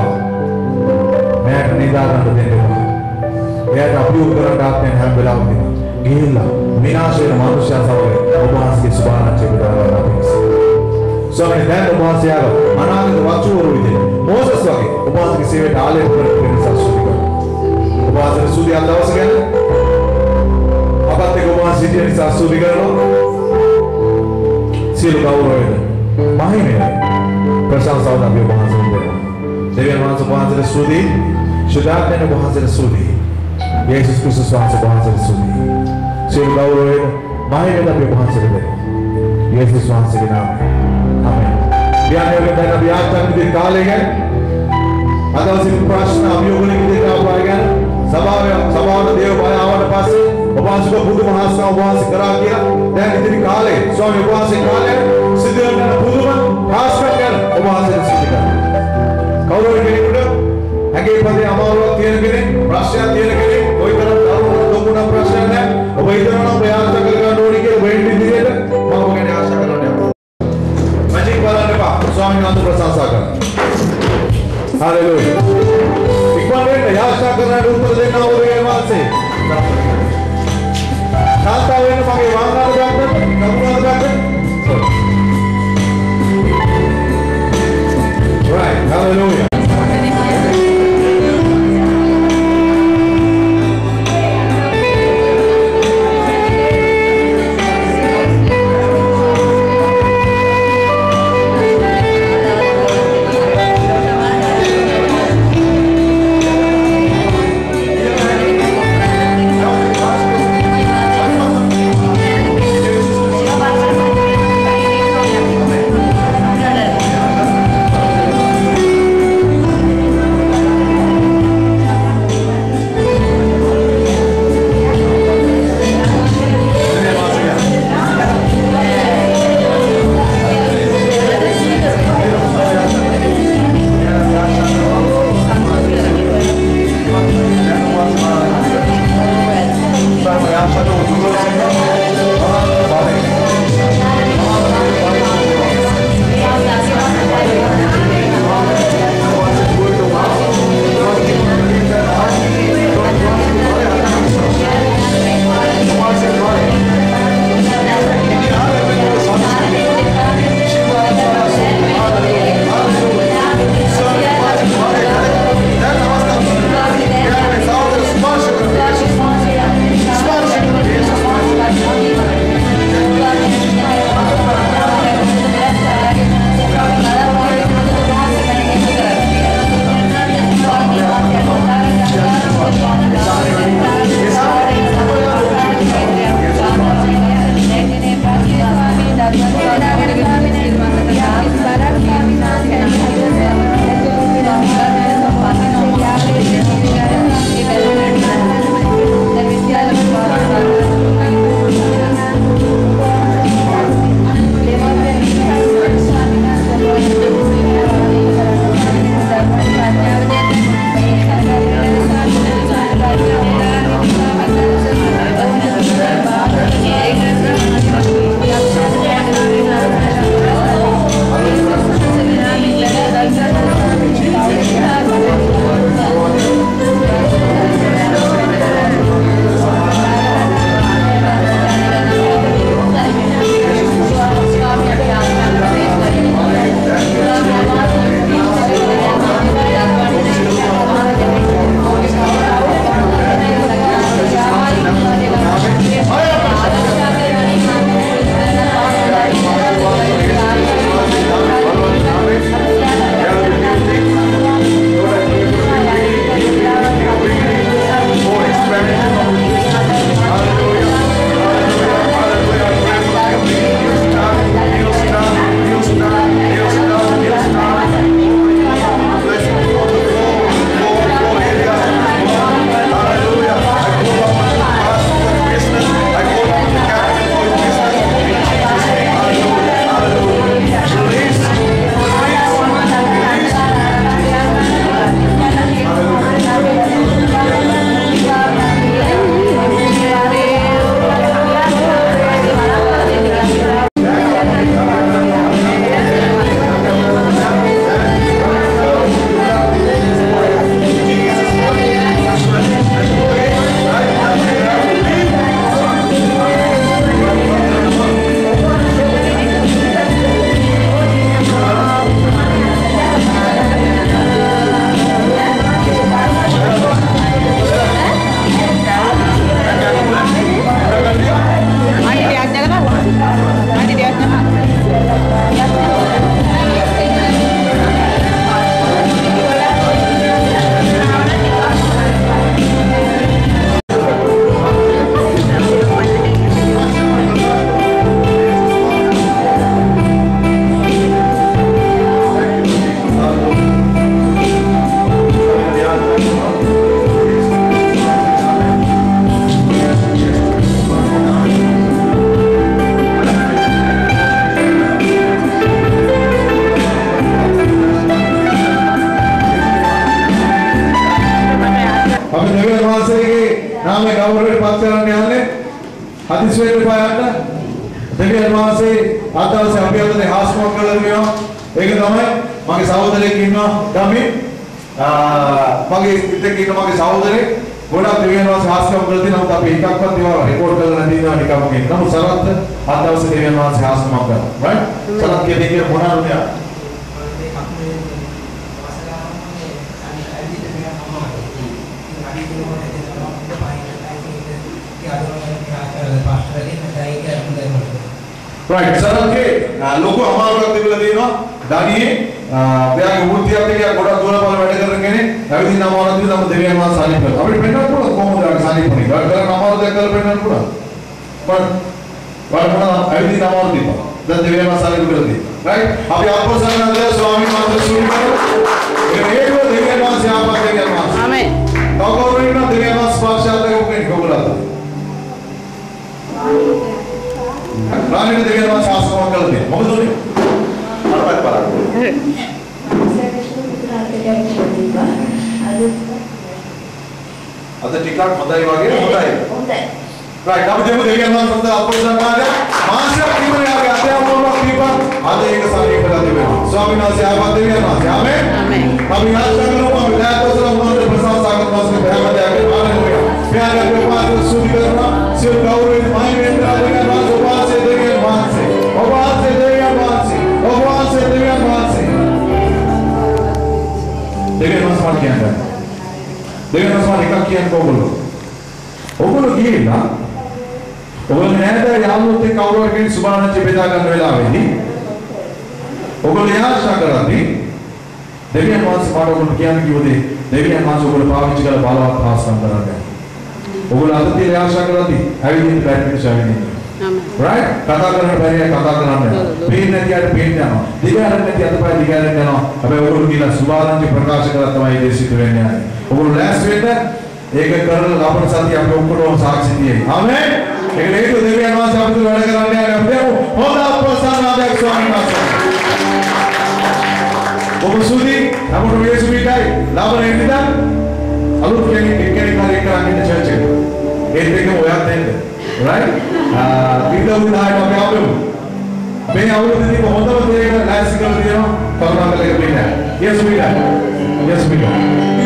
මෑට නිදා ගන්න දෙන්න එපා. එයාට අභියෝග කරන්න ආත්මෙන් හැම වෙලාවෙම ගිහිල්ලා විනාශ වෙන මනුෂ්‍යයන් සමග ඔබ වහන්සේගේ සුභාරංචිය බෙදාගන්න අපේක්ෂ. ස්වාමීනි දැන් ඔබ වහන්සේ ආව අනාගත වචුවරු විදිහට මොසස් වගේ ඔබ වහන්සේගේ සේවයට ආලේප කරගෙන සතුටු කරනවා. ඔබ වහන්සේ සුදි අදවස ගැන අපත් එක්ක ඔබ වහන්සේ සිටින නිසා සුදි කරනවා. සියලු ගෞරවයෙන් මහිමය ප්‍රශංසාව අපි ඔබ වහන්සේට දෙනවා. දෙවියන් වහන්සේ ඔබ වහන්සේට සුදි ශුද්ධාත්මයෙන් ඔබ වහන්සේට සුදි යේසුස් ක්‍රිස්තුස් වහන්සේ ඔබ වහන්සේට සුදි සියලු ගෞරවයෙන් මහිමය අපි ඔබ වහන්සේට දෙනවා. යේසුස් වහන්සේගේ නාමයෙන් ආමෙන්. යානේ දැන් අපි ආත්මික කාලය ගැන අදවසේ ප්‍රශ්න අභියෝගවලින් විදිහට ආවා ගැන සභාවට දේව බය ආවට පස්සේ ඔබ වහන්සේ පුදුම හාස්කම් ඔබ වහන්සේ කරා කියලා දැන් ඉතිරි කාලේ ස්වාමී ඔබ වහන්සේ කාලේ සිද්ධ වෙන පුදුම හාස්කම් ගැන ඔබ වහන්සේ සිද්ධ කරනවා. කවුරු කෙනෙකුට ඇගේ පදේ අමාරුවක් තියෙන කෙනෙක් ප්‍රශ්නයක් තියෙන කෙනෙක් කොයිතරම් දරුණු දුමුණ ප්‍රශ්නයක් නැහැ ඔබ හිතනවා ප්‍රයාස කර ගන්න ඕනේ කියලා වෙන්න විදිහට මම ඔබ ගැන ආශා කරනවා. මැජික් බලන්න එපා. ස්වාමීන් වහන්සේ ප්‍රශංසා කරනවා. Hallelujah. ඉක්මනට යාශා කරන උත්තර දෙන්න ඕනේ වාසේ. තාත්තා වෙන මගේ වාහනාව ගන්න, නමුනාව ගන්න. Right. Hallelujah. අපි දෙවියන් වහන්සේගේ නාමයේ ගෞරවයට පත් කරන්න යන්නේ අතිශයින් පායන්න දෙවියන් වහන්සේ ආතාවසේ අපි අතේ හාස්මක් කරලා දෙනවා ඒක තමයි මගේ සහෝදරයෙක් ඉන්නවා ගමේ මගේ ඉතින් ඉන්න මගේ සහෝදරයෙක් ගොඩක් දෙවියන් වහන්සේ හාස්මක් කරලා දෙනවා නමුත් අපි එකක්වත් ඒවා රෙකෝඩ් කරලා නැති ඒවා නිකම්ම ඉන්න නමුත් සරත් ආතාවසේ දෙවියන් වහන්සේ හාස්මක් කරනවා right සරත් කියන්නේ මොනවාද right සරත්ගේ ලොකු අමාරුවක් තිබිලා තියෙනවා ඩානියේ එයාගේ වෘත්තියත් එක්ක ගොඩක් දුර බල වැඩ කරන කෙනෙක් ඇවිදින්න අමාරුවක් තියෙනවා නම් දෙවියන් වහන්සේ සානිප කරනවා අපිට පෙන්වන්න පුළුවන් කොහොමද ආගේ සානිප කරන්නේ වැඩ කරන අමාරුවක් කරලා පෙන්වන්න පුළුවන් but ඇවිදින්න අමාරුවක් තිබ්බා දැන් දෙවියන් වහන්සේ සානිප කරලා තියෙනවා right අපි අපෝසනන්ද ස්වාමීන් වහන්සේ සුළු කරමු ඒක දෙවියන් වහන්සේ ආපත් දෙවියන් වහන්සේ ආමෙන් තවකවරින් දෙවියන් වහන්සේ ස්පර්ශාත් කරමු කෙනෙක් ඔයගොල්ලෝ रानी देखे ना सास को कर दे मगर दोने अरबात पारा अदर टिकट मदाई वागे मदाई राइट अब देखो देखे ना संत अपोजिशन का है मास्टर की में आ गया आते हम लोग की पर आते एक सारी करा दे स्वामी ना से आवाज दे ना से आमेन आमेन अब यहाँ से करो हम विदाई तो सब उन्होंने प्रसाद सागर मास में भया मत आके हालेलुया प्यार के पास सुध करना सिर्फ गौरव माई में देगा ना भगवान से देगा भगवान से भगवान से देगा भगवान से भगवान से देगा भगवान से देगा ना स्मार्ट क्या है देगा ना स्मार्ट क्या किया को बोलो वो बोलो ये ना वो बोलो नहीं था यहाँ लोग थे काउंटर के सुबह ना चिपटा करने वाला है नहीं वो बोलो यहाँ शाकर आती देवियान मांस पारो को क्या नहीं होते देवियान मांस को बोलो पाविच कर बाला खास काम करा गया वो बोलो आते थे यहाँ शाकर आती हैवी नहीं बैठ के चाहे नहीं right kata करने पहले kata करने पेन नहीं किया पेन जाना दिगार नहीं किया तो पहले दिगार जाना अबे वो लोग किला सुबह ना जो प्रकाश करा तुम्हारी देशी तो रहने आए वो लोग last week ना एक करल लापन साथी आप लोग को साक्षी दिए आमेन एक नहीं तो देवी अनवास आप तो लड़े कराने आए अपने वो होता प्रसन्न आदेश स्वामी नाथ वो मसूदी हम लोग ये सुबह काय लापन है नहीं था अलग क्या नहीं कार्य कराने के चर्चे एक देखे वो याद नहीं right kita udah ada apa ben awal tadi bahwa kita lain sekali dia kalau nak lagi beda yes beda